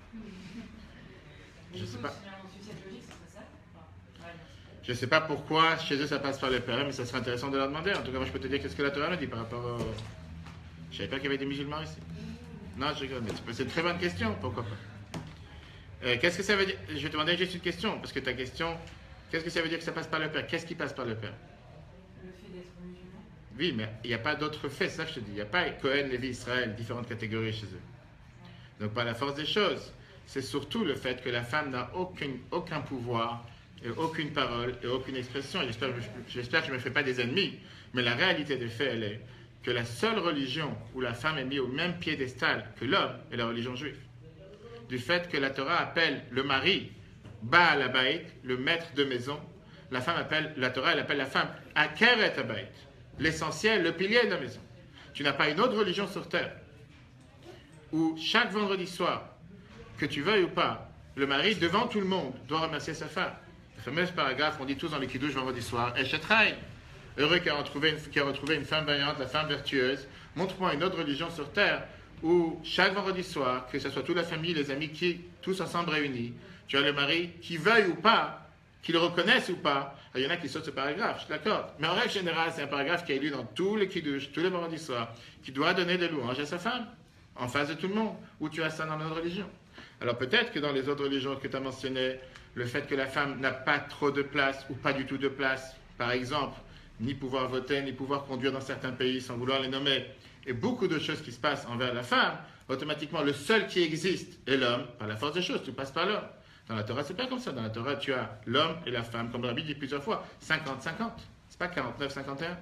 Je sais pas. Si on suit cette logique, ça serait ça? Enfin, ouais, Je ne sais pas pourquoi chez eux ça passe par le père, mais ça serait intéressant de leur demander. En tout cas, moi je peux te dire qu'est-ce que la Torah nous dit par rapport au... Je ne savais pas qu'il y avait des musulmans ici. Non, je rigole, mais c'est une très bonne question, pourquoi pas. Qu'est-ce que ça veut dire? Je vais te demander juste une question, parce que ta question, qu'est-ce que ça veut dire que ça passe par le père? Qu'est-ce qui passe par le père? le fait d'être musulman. Oui, mais il n'y a pas d'autres faits, c'est ça que je te dis. Il n'y a pas Cohen, Lévi, Israël, différentes catégories chez eux. Donc par la force des choses, c'est surtout le fait que la femme n'a aucun pouvoir et aucune parole et aucune expression. Et j'espère que je ne me fais pas des ennemis, mais la réalité des faits, elle est que la seule religion où la femme est mise au même piédestal que l'homme est la religion juive. Du fait que la Torah appelle le mari Baal Habayit, le maître de maison, la Torah elle appelle la femme Akeret Habayit, l'essentiel, le pilier de la maison. Tu n'as pas une autre religion sur terre où chaque vendredi soir, que tu veuilles ou pas, le mari, devant tout le monde, doit remercier sa femme. Le fameux paragraphe, on dit tous dans les Kiddush vendredi soir, Eshetraï. Heureux qui a retrouvé une femme vaillante, la femme vertueuse. Montre-moi une autre religion sur terre où chaque vendredi soir, que ce soit toute la famille, les amis, tous ensemble réunis, tu as le mari qui veuille ou pas, qui le reconnaisse ou pas. Il y en a qui sautent ce paragraphe, je suis d'accord. Mais en règle générale, c'est un paragraphe qui est lu dans tous les Kiddush, tous les vendredis soirs, qui doit donner des louanges à sa femme, en face de tout le monde, où tu as ça dans notre religion. Alors peut-être que dans les autres religions que tu as mentionnées, le fait que la femme n'a pas trop de place ou pas du tout de place, par exemple, ni pouvoir voter, ni pouvoir conduire dans certains pays sans vouloir les nommer, et beaucoup de choses qui se passent envers la femme, automatiquement le seul qui existe est l'homme, par la force des choses, tout passe par l'homme. Dans la Torah, c'est pas comme ça. Dans la Torah, tu as l'homme et la femme, comme le Rabbi dit plusieurs fois, 50-50. C'est pas 49-51.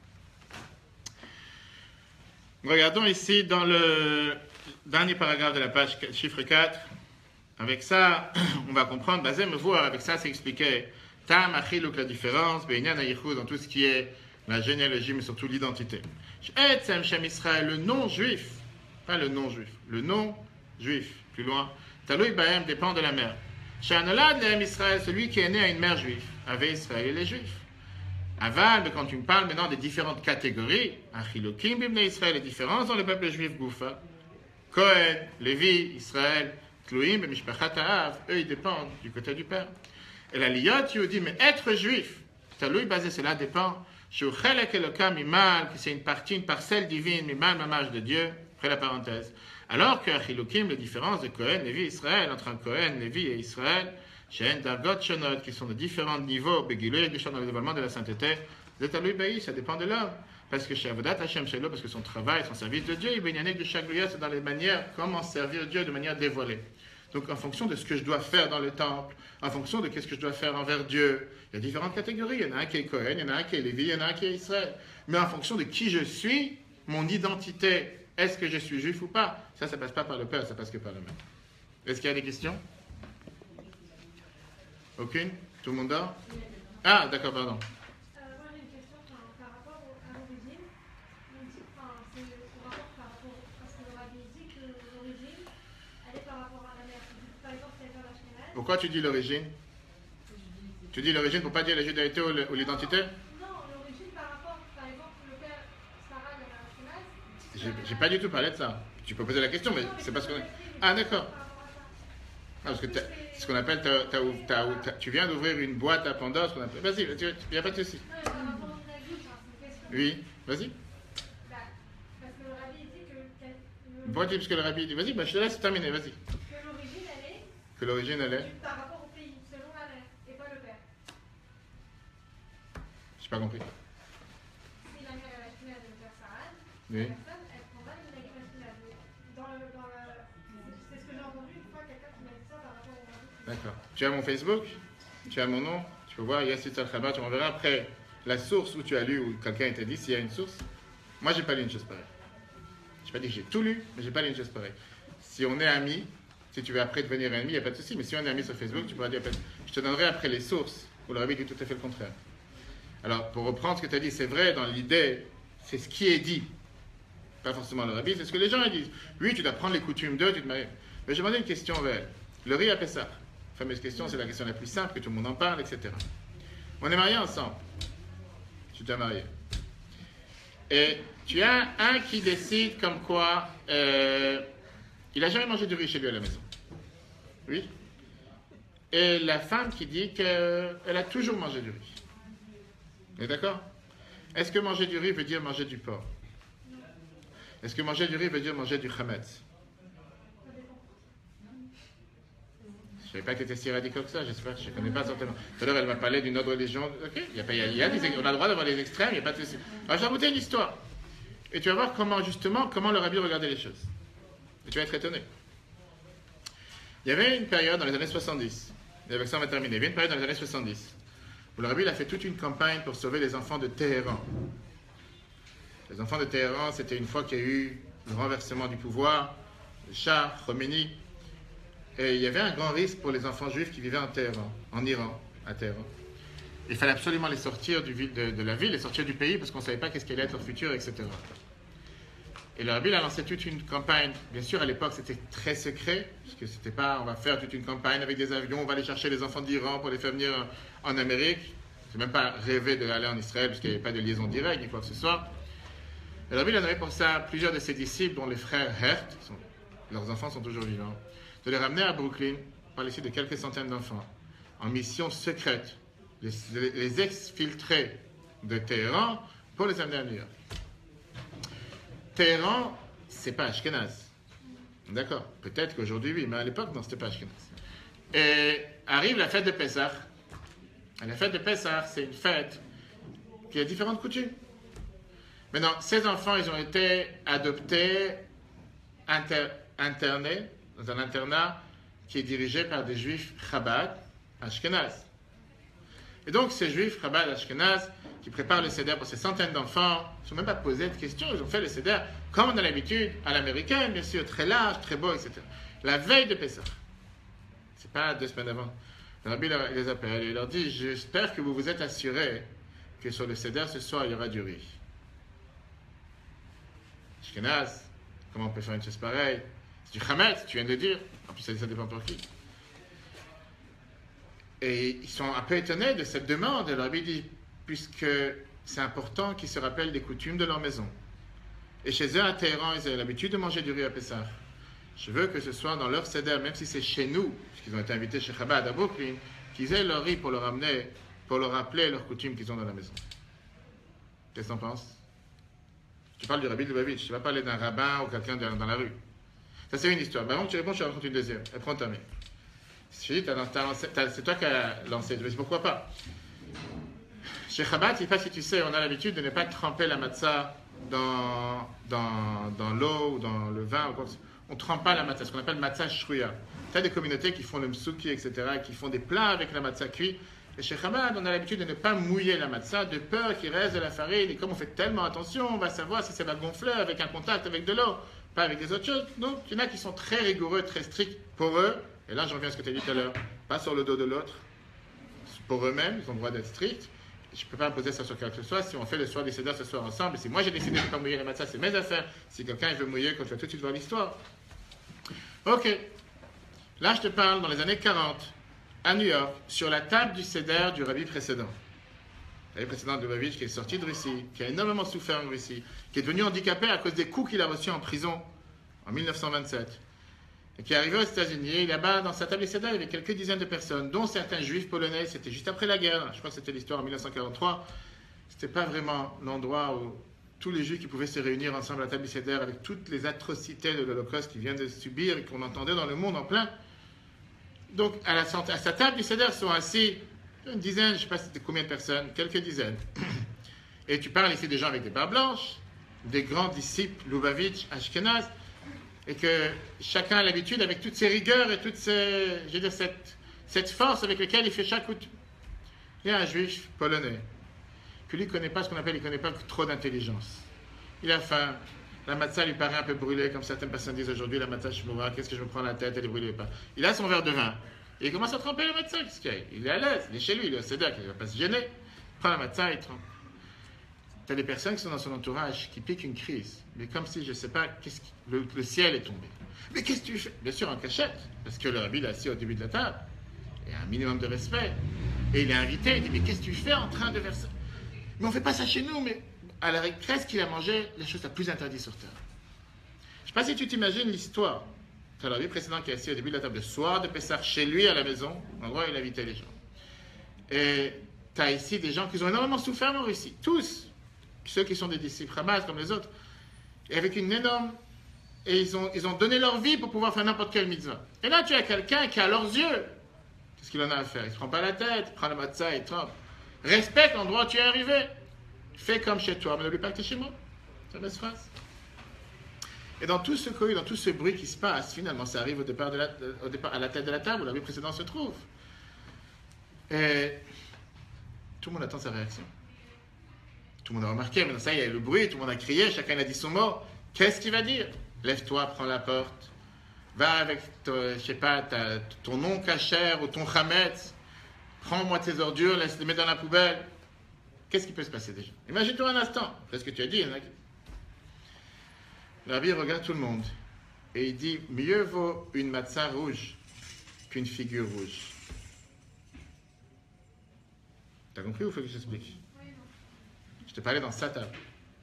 Regardons ici dans le dernier paragraphe de la page chiffre 4. Avec ça, on va comprendre, basé me voir, avec ça, c'est expliqué. Tam, achiluk, la différence, be'inyan hayichud, dans tout ce qui est la généalogie, mais surtout l'identité. Etzem Shem Israël, le non-juif, pas le non-juif, le non-juif, plus loin. Taloui Bahem dépend de la mère. Shanolad Lehem Israël, celui qui est né à une mère juive, avait Israël et les juifs. Aval, mais quand tu me parles maintenant des différentes catégories, Achilokim b'ibnei Israël, les différences dans le peuple juif, Goufa, Kohen, Lévi, Israël, Tluim, b'mishpachat ha'av, eux ils dépendent du côté du père. Et la liyot, tu dis, mais être juif, Taloui basé, cela dépend. Shuchelek elokam mimal, que c'est une partie, une parcelle divine, mimal mamage de Dieu, après la parenthèse. Alors que Achilokim, les différences de Kohen, Lévi, Israël, entre un Kohen, Lévi et Israël, Shen, Dargot, Shonot, qui sont de différents niveaux, Begilou et Gushon, dans le dévoilement de la sainteté, Zetalui Baï, ça dépend de l'homme. Parce que chez Avodat Hashem Shelo, parce que son travail, son service de Dieu, il béniané du Shagluya, c'est dans les manières, comment servir Dieu de manière dévoilée. Donc en fonction de ce que je dois faire dans le temple, en fonction de ce que je dois faire envers Dieu, il y a différentes catégories. Il y en a un qui est Kohen, il y en a un qui est Lévi, il y en a un qui est Israël. Mais en fonction de qui je suis, mon identité, est-ce que je suis juif ou pas? Ça passe pas par le Père, ça passe que par le Maître. Est-ce qu'il y a des questions? Aucune? Tout le monde dort? Ah, d'accord, pardon. Moi j'ai une question par rapport à l'origine. On dit, c'est son rapport par rapport à ce que le Rabbi dit que l'origine, elle est par rapport à la mère. Par exemple, c'est dans la Shkenaz. Pourquoi tu dis l'origine? Tu dis l'origine pour pas dire la judaïté ou l'identité? Non, l'origine par rapport, par exemple, le père Sarah de la Shkenaz. J'ai pas du tout parlé de ça. Tu peux poser la question, mais c'est parce qu'on est... Ah, d'accord. Ah, parce que c'est ce qu'on appelle, tu viens d'ouvrir une boîte à Pandore, ce qu'on appelle... Vas-y, il n'y a pas de souci. Oui, vas-y. Parce que le Rabbi dit que... Pourquoi tu dis que le Rabbi dit? Vas-y, je te laisse terminer, vas-y. Que l'origine, elle est... Que l'origine, elle est... Par rapport au pays, selon la mère, et pas le père. J'ai pas compris. Si la mère est la Shkenaz et le père Sarah, Oui. la personne, elle prend pas une Shkenaz. C'est ce que j'ai entendu une fois, quelqu'un qui m'a dit ça par rapport au Rabbi. D'accord. Tu as mon Facebook, tu as mon nom, tu peux voir Yassit Al-Khabar, tu m'enverras après la source où tu as lu, où quelqu'un t'a dit s'il y a une source. Moi, j'ai pas lu une chose pareille. Je n'ai pas dit que j'ai tout lu, mais j'ai pas lu une chose pareille. Si on est amis, si tu veux après devenir ennemi, il n'y a pas de souci, mais si on est amis sur Facebook, tu pourras dire, je te donnerai après les sources où le Rabbi dit tout à fait le contraire. Alors, pour reprendre ce que tu as dit, c'est vrai, dans l'idée, c'est ce qui est dit. Pas forcément le Rabbi, c'est ce que les gens disent. Oui, tu dois prendre les coutumes d'eux, tu te maries. Mais je demandais une question réelle. Le riz à Pessah. La fameuse question, c'est la question la plus simple, que tout le monde en parle, etc. On est mariés ensemble. Tu t'es marié. Et tu as un qui décide comme quoi il n'a jamais mangé du riz chez lui à la maison. Oui. Et la femme qui dit qu'elle a toujours mangé du riz. Vous êtes d'accord? Est-ce que manger du riz veut dire manger du porc? Est-ce que manger du riz veut dire manger du chametz? Je ne savais pas que tu étais si radical que ça, j'espère. Je ne connais pas certainement. Tout à l'heure, elle m'a parlé d'une autre religion. Ok, on a le droit d'avoir les extrêmes, il n'y a pas de souci. Alors, je vais raconter une histoire. Et tu vas voir comment le Rabbi regardait les choses. Et tu vas être étonné. Il y avait une période dans les années 70. Il et avec ça on va terminer. Il y a une période dans les années 70 où le rabbi a fait toute une campagne pour sauver les enfants de Téhéran. Les enfants de Téhéran, c'était une fois qu'il y a eu le renversement du pouvoir, le Shah, Khomeini, et il y avait un grand risque pour les enfants juifs qui vivaient en Téhéran, en Iran, à Téhéran. Il fallait absolument les sortir de la ville, les sortir du pays, parce qu'on ne savait pas qu'est-ce qu'allait être leur futur, etc. Et le rabbi a lancé toute une campagne. Bien sûr, à l'époque, c'était très secret, parce que c'était pas, on va faire toute une campagne avec des avions, on va aller chercher les enfants d'Iran pour les faire venir en Amérique. Je n'ai même pas rêvé d'aller en Israël, parce qu'il n'y avait pas de liaison directe, ni quoi que ce soit. Le rabbi a donné pour ça plusieurs de ses disciples, dont les frères Hert, leurs enfants sont toujours vivants, de les ramener à Brooklyn, par l'issue de quelques centaines d'enfants, en mission secrète, les exfiltrer de Téhéran pour les amener à New York. Téhéran, c'est pas Ashkenaz. D'accord, peut-être qu'aujourd'hui oui, mais à l'époque, non, c'était pas Ashkenaz. Et arrive la fête de Pessah. Et la fête de Pessah, c'est une fête qui a différentes coutumes. Maintenant, ces enfants, ils ont été adoptés, internés dans un internat qui est dirigé par des juifs Chabad Ashkenaz. Et donc, ces juifs Chabad Ashkenaz qui préparent le seder pour ces centaines d'enfants, ils ne sont même pas posés de questions, ils ont fait le seder comme on a l'habitude, à l'américaine, bien sûr, très large, très beau, etc. La veille de Pessah. C'est pas 2 semaines avant. Le rabbi les appelle et il leur dit, j'espère que vous vous êtes assurés que sur le seder ce soir, il y aura du riz. Ashkenaz, comment on peut faire une chose pareille? C'est du chametz, tu viens de dire. En plus, ça dépend pour qui. Et ils sont un peu étonnés de cette demande. Et le rabbi dit, puisque c'est important qu'ils se rappellent des coutumes de leur maison. Et chez eux, à Téhéran, ils avaient l'habitude de manger du riz à Pessah. Je veux que ce soit dans leur seder, même si c'est chez nous, puisqu'ils ont été invités chez Chabad à Brooklyn, qu'ils aient leur riz pour leur amener, pour leur rappeler leurs coutumes qu'ils ont dans la maison. Qu'est-ce que t'en penses? Tu parles du rabbi de Lubavitch, tu vas parler d'un rabbin ou quelqu'un dans la rue. Ça, c'est une histoire. Mais avant que tu réponds, je te raconte une deuxième. Elle prend ta main. C'est toi qui as lancé. Je me dis pourquoi pas. Chez Chabad, je ne sais pas si tu sais, on a l'habitude de ne pas tremper la matzah dans l'eau ou dans le vin. Ou quoi. On ne trempe pas la matzah, ce qu'on appelle matzah shruya. Tu as des communautés qui font le msuki, etc., qui font des plats avec la matzah cuite. Et chez Chabad, on a l'habitude de ne pas mouiller la matzah, de peur qu'il reste de la farine. Et comme on fait tellement attention, on va savoir si ça va gonfler avec un contact avec de l'eau, pas avec des autres choses. Donc, il y en a qui sont très rigoureux, très stricts pour eux. Et là, j'en reviens à ce que tu as dit tout à l'heure. Pas sur le dos de l'autre. Pour eux-mêmes, ils ont le droit d'être stricts. Je ne peux pas imposer ça sur quelque chose. Si on fait le soir des seder ce soir ensemble, et si moi j'ai décidé de ne pas mouiller la matzah, c'est mes affaires. Si quelqu'un veut mouiller, quand tu vas tout de suite voir l'histoire. Ok. Là, je te parle dans les années 40, à New York, sur la table du seder du rabbi précédent. Le rabbi précédent de Lubavitch qui est sorti de Russie, qui a énormément souffert en Russie, qui est devenu handicapé à cause des coups qu'il a reçus en prison en 1927. Et qui est arrivé aux États-Unis, et là-bas, dans sa table des seder, il y avait quelques dizaines de personnes, dont certains juifs polonais. C'était juste après la guerre. Je crois que c'était l'histoire en 1943. C'était pas vraiment l'endroit où tous les juifs qui pouvaient se réunir ensemble à la table des seder avec toutes les atrocités de l'Holocauste qu'ils viennent de subir et qu'on entendait dans le monde en plein. Donc, à sa table du seder sont assis une dizaine, je ne sais pas c'était combien de personnes, quelques dizaines. Et tu parles ici des gens avec des barbes blanches, des grands disciples Lubavitch, Ashkenaz, et que chacun a l'habitude, avec toutes ses rigueurs et toute cette force avec laquelle il fait chaque coutume. Il y a un juif polonais, que lui ne connaît pas ce qu'on appelle, il ne connaît pas trop d'intelligence. Il a faim, la matzah lui paraît un peu brûlée, comme certaines personnes disent aujourd'hui, la matzah shmoura, qu'est-ce que je me prends la tête, elle est brûlée ou pas. Il a son verre de vin, et il commence à tremper la matzah, qu'est-ce qu'il y a? Il est à l'aise, il est chez lui, il est au seder, il ne va pas se gêner. Il prend la matzah et il trempe. Tu as des personnes qui sont dans son entourage qui piquent une crise. Mais comme si, je ne sais pas, le ciel est tombé. Mais qu'est-ce que tu fais? Bien sûr, en cachette. Parce que le rabbi est assis au début de la table. Il y a un minimum de respect. Et il est invité. Il dit, mais qu'est-ce que tu fais en train de verser? Mais on ne fait pas ça chez nous. Mais à la qu'est-ce qu'il a mangé? La chose la plus interdite sur terre. Je ne sais pas si tu t'imagines l'histoire. Tu as le rabbi précédent qui est assis au début de la table, le soir de Pessah, chez lui à la maison. En gros, il invitait les gens. Et tu as ici des gens qui ont énormément souffert en Russie. Tous. Ceux qui sont des disciples Hamas comme les autres, et avec une énorme... Et ils ont donné leur vie pour pouvoir faire n'importe quelle mitzvah. Et là, tu as quelqu'un qui, à leurs yeux, qu'est-ce qu'il en a à faire? Il ne se prend pas la tête, il prend la matzah et trempe. Respecte l'endroit où tu es arrivé. Fais comme chez toi, mais n'oublie pas que tu es chez moi. Ça me se fasse. Et dans tout ce courrier, dans tout ce bruit qui se passe, finalement, ça arrive au départ à la tête de la table où la vie précédente se trouve. Et tout le monde attend sa réaction. Tout le monde a remarqué, mais ça, il y a eu le bruit, tout le monde a crié, chacun a dit son mot. Qu'est-ce qu'il va dire? Lève-toi, prends la porte. Va avec, je sais pas, ton non cachère ou ton chametz. Prends-moi tes ordures, laisse-les mettre dans la poubelle. Qu'est-ce qui peut se passer déjà? Imagine-toi un instant. Après ce que tu as dit, il y en a qui... Le rabbi regarde tout le monde et il dit, mieux vaut une matzah rouge qu'une figure rouge. T'as compris ou faut que je t'explique? Je te parlais dans sa table.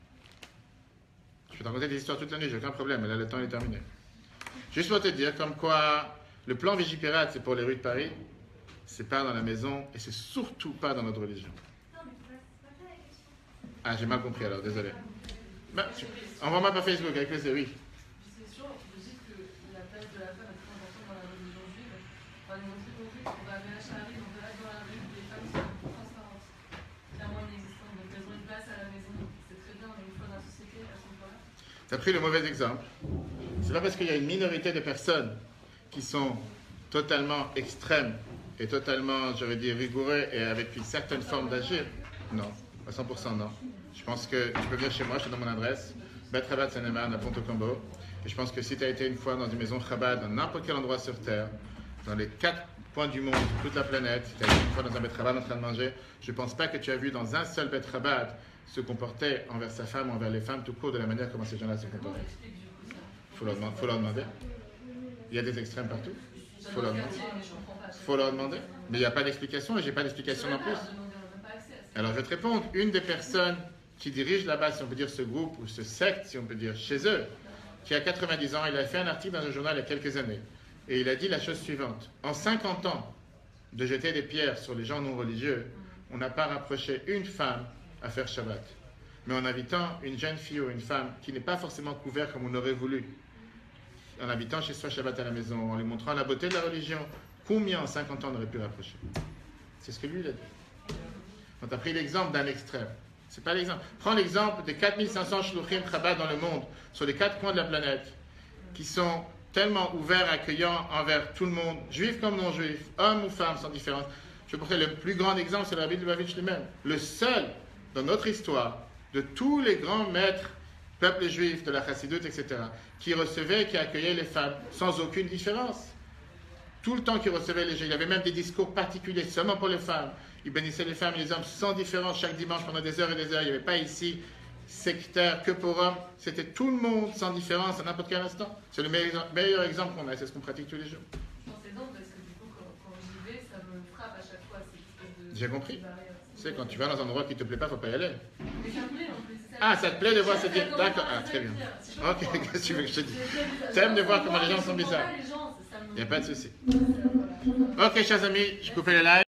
Je peux t'en raconter des histoires toute la nuit, j'ai aucun problème, mais là le temps est terminé. Juste pour te dire comme quoi le plan Vigipirate, c'est pour les rues de Paris, c'est pas dans la maison et c'est surtout pas dans notre religion. Ah, j'ai mal compris alors, désolé. Ben, envoie-moi par Facebook avec plaisir, oui. C'est sûr, vous dites que la place de la femme est très importante dans la religion juive. Par exemple, j'ai compris qu'on va à Chari, on va dans la rue, les femmes sont transparentes, clairement inexistantes. Donc elles ont une place à la maison, c'est très bien, mais une fois dans la société, elles sont pas là. Tu as pris le mauvais exemple. C'est pas parce qu'il y a une minorité de personnes qui sont totalement extrêmes et totalement, j'aurais dit, rigoureux et avec une certaine forme d'agir. Non, à 100% non. Je pense que tu peux venir chez moi, je te donne mon adresse, Bet Chabad Saint-Neman à Ponto-Combo. Et je pense que si tu as été une fois dans une maison Chabad, dans n'importe quel endroit sur Terre, dans les 4 points du monde, toute la planète, si tu as été une fois dans un Bet Chabad en train de manger, je ne pense pas que tu as vu dans un seul Bet Chabad se comporter envers sa femme, envers les femmes, tout court de la manière comment ces gens-là se comportent. Faut leur demander. Il y a des extrêmes partout. Faut leur demander. Mais il n'y a pas d'explication et j'ai pas d'explication non plus. Alors je vais te répondre. Une des personnes qui dirige là-bas, si on peut dire ce groupe ou ce secte, si on peut dire chez eux, qui a 90 ans, il a fait un article dans un journal il y a quelques années. Et il a dit la chose suivante. En 50 ans de jeter des pierres sur les gens non religieux, on n'a pas rapproché une femme à faire Shabbat. Mais en invitant une jeune fille ou une femme qui n'est pas forcément couverte comme on aurait voulu, en invitant chez soi Shabbat à la maison, en lui montrant la beauté de la religion, combien en 50 ans on aurait pu rapprocher? C'est ce que lui il a dit. On a pris l'exemple d'un extrême. C'est pas l'exemple. Prends l'exemple des 4500 shluchim Chabad dans le monde, sur les 4 coins de la planète, qui sont tellement ouverts, accueillants envers tout le monde, juifs comme non-juifs, hommes ou femmes, sans différence. Je vais montrer le plus grand exemple, c'est le Rabbi de Lubavitch lui-même. Le seul dans notre histoire, de tous les grands maîtres, peuple juif, de la Chassidoute, etc., qui recevait et qui accueillait les femmes sans aucune différence. Tout le temps qu'il recevait les gens, il y avait même des discours particuliers seulement pour les femmes. Il bénissait les femmes et les hommes sans différence chaque dimanche pendant des heures et des heures. Il n'y avait pas ici sectaire que pour hommes. C'était tout le monde sans différence à n'importe quel instant. C'est le meilleur exemple qu'on a. C'est ce qu'on pratique tous les jours. Je pense exemple parce que du coup, quand j'y vais, ça me frappe à chaque fois. J'ai compris. Tu sais, quand tu vas dans un endroit qui ne te plaît pas, il ne faut pas y aller. Mais ça me plaît en plus. Ah, ça te plaît de voir cette... D'accord, ah, très bien. Ok, qu'est-ce que tu veux que je te dise? T'aimes de voir comment les gens sont bizarres. Il n'y a pas de souci. Ok, chers amis, je coupe le live.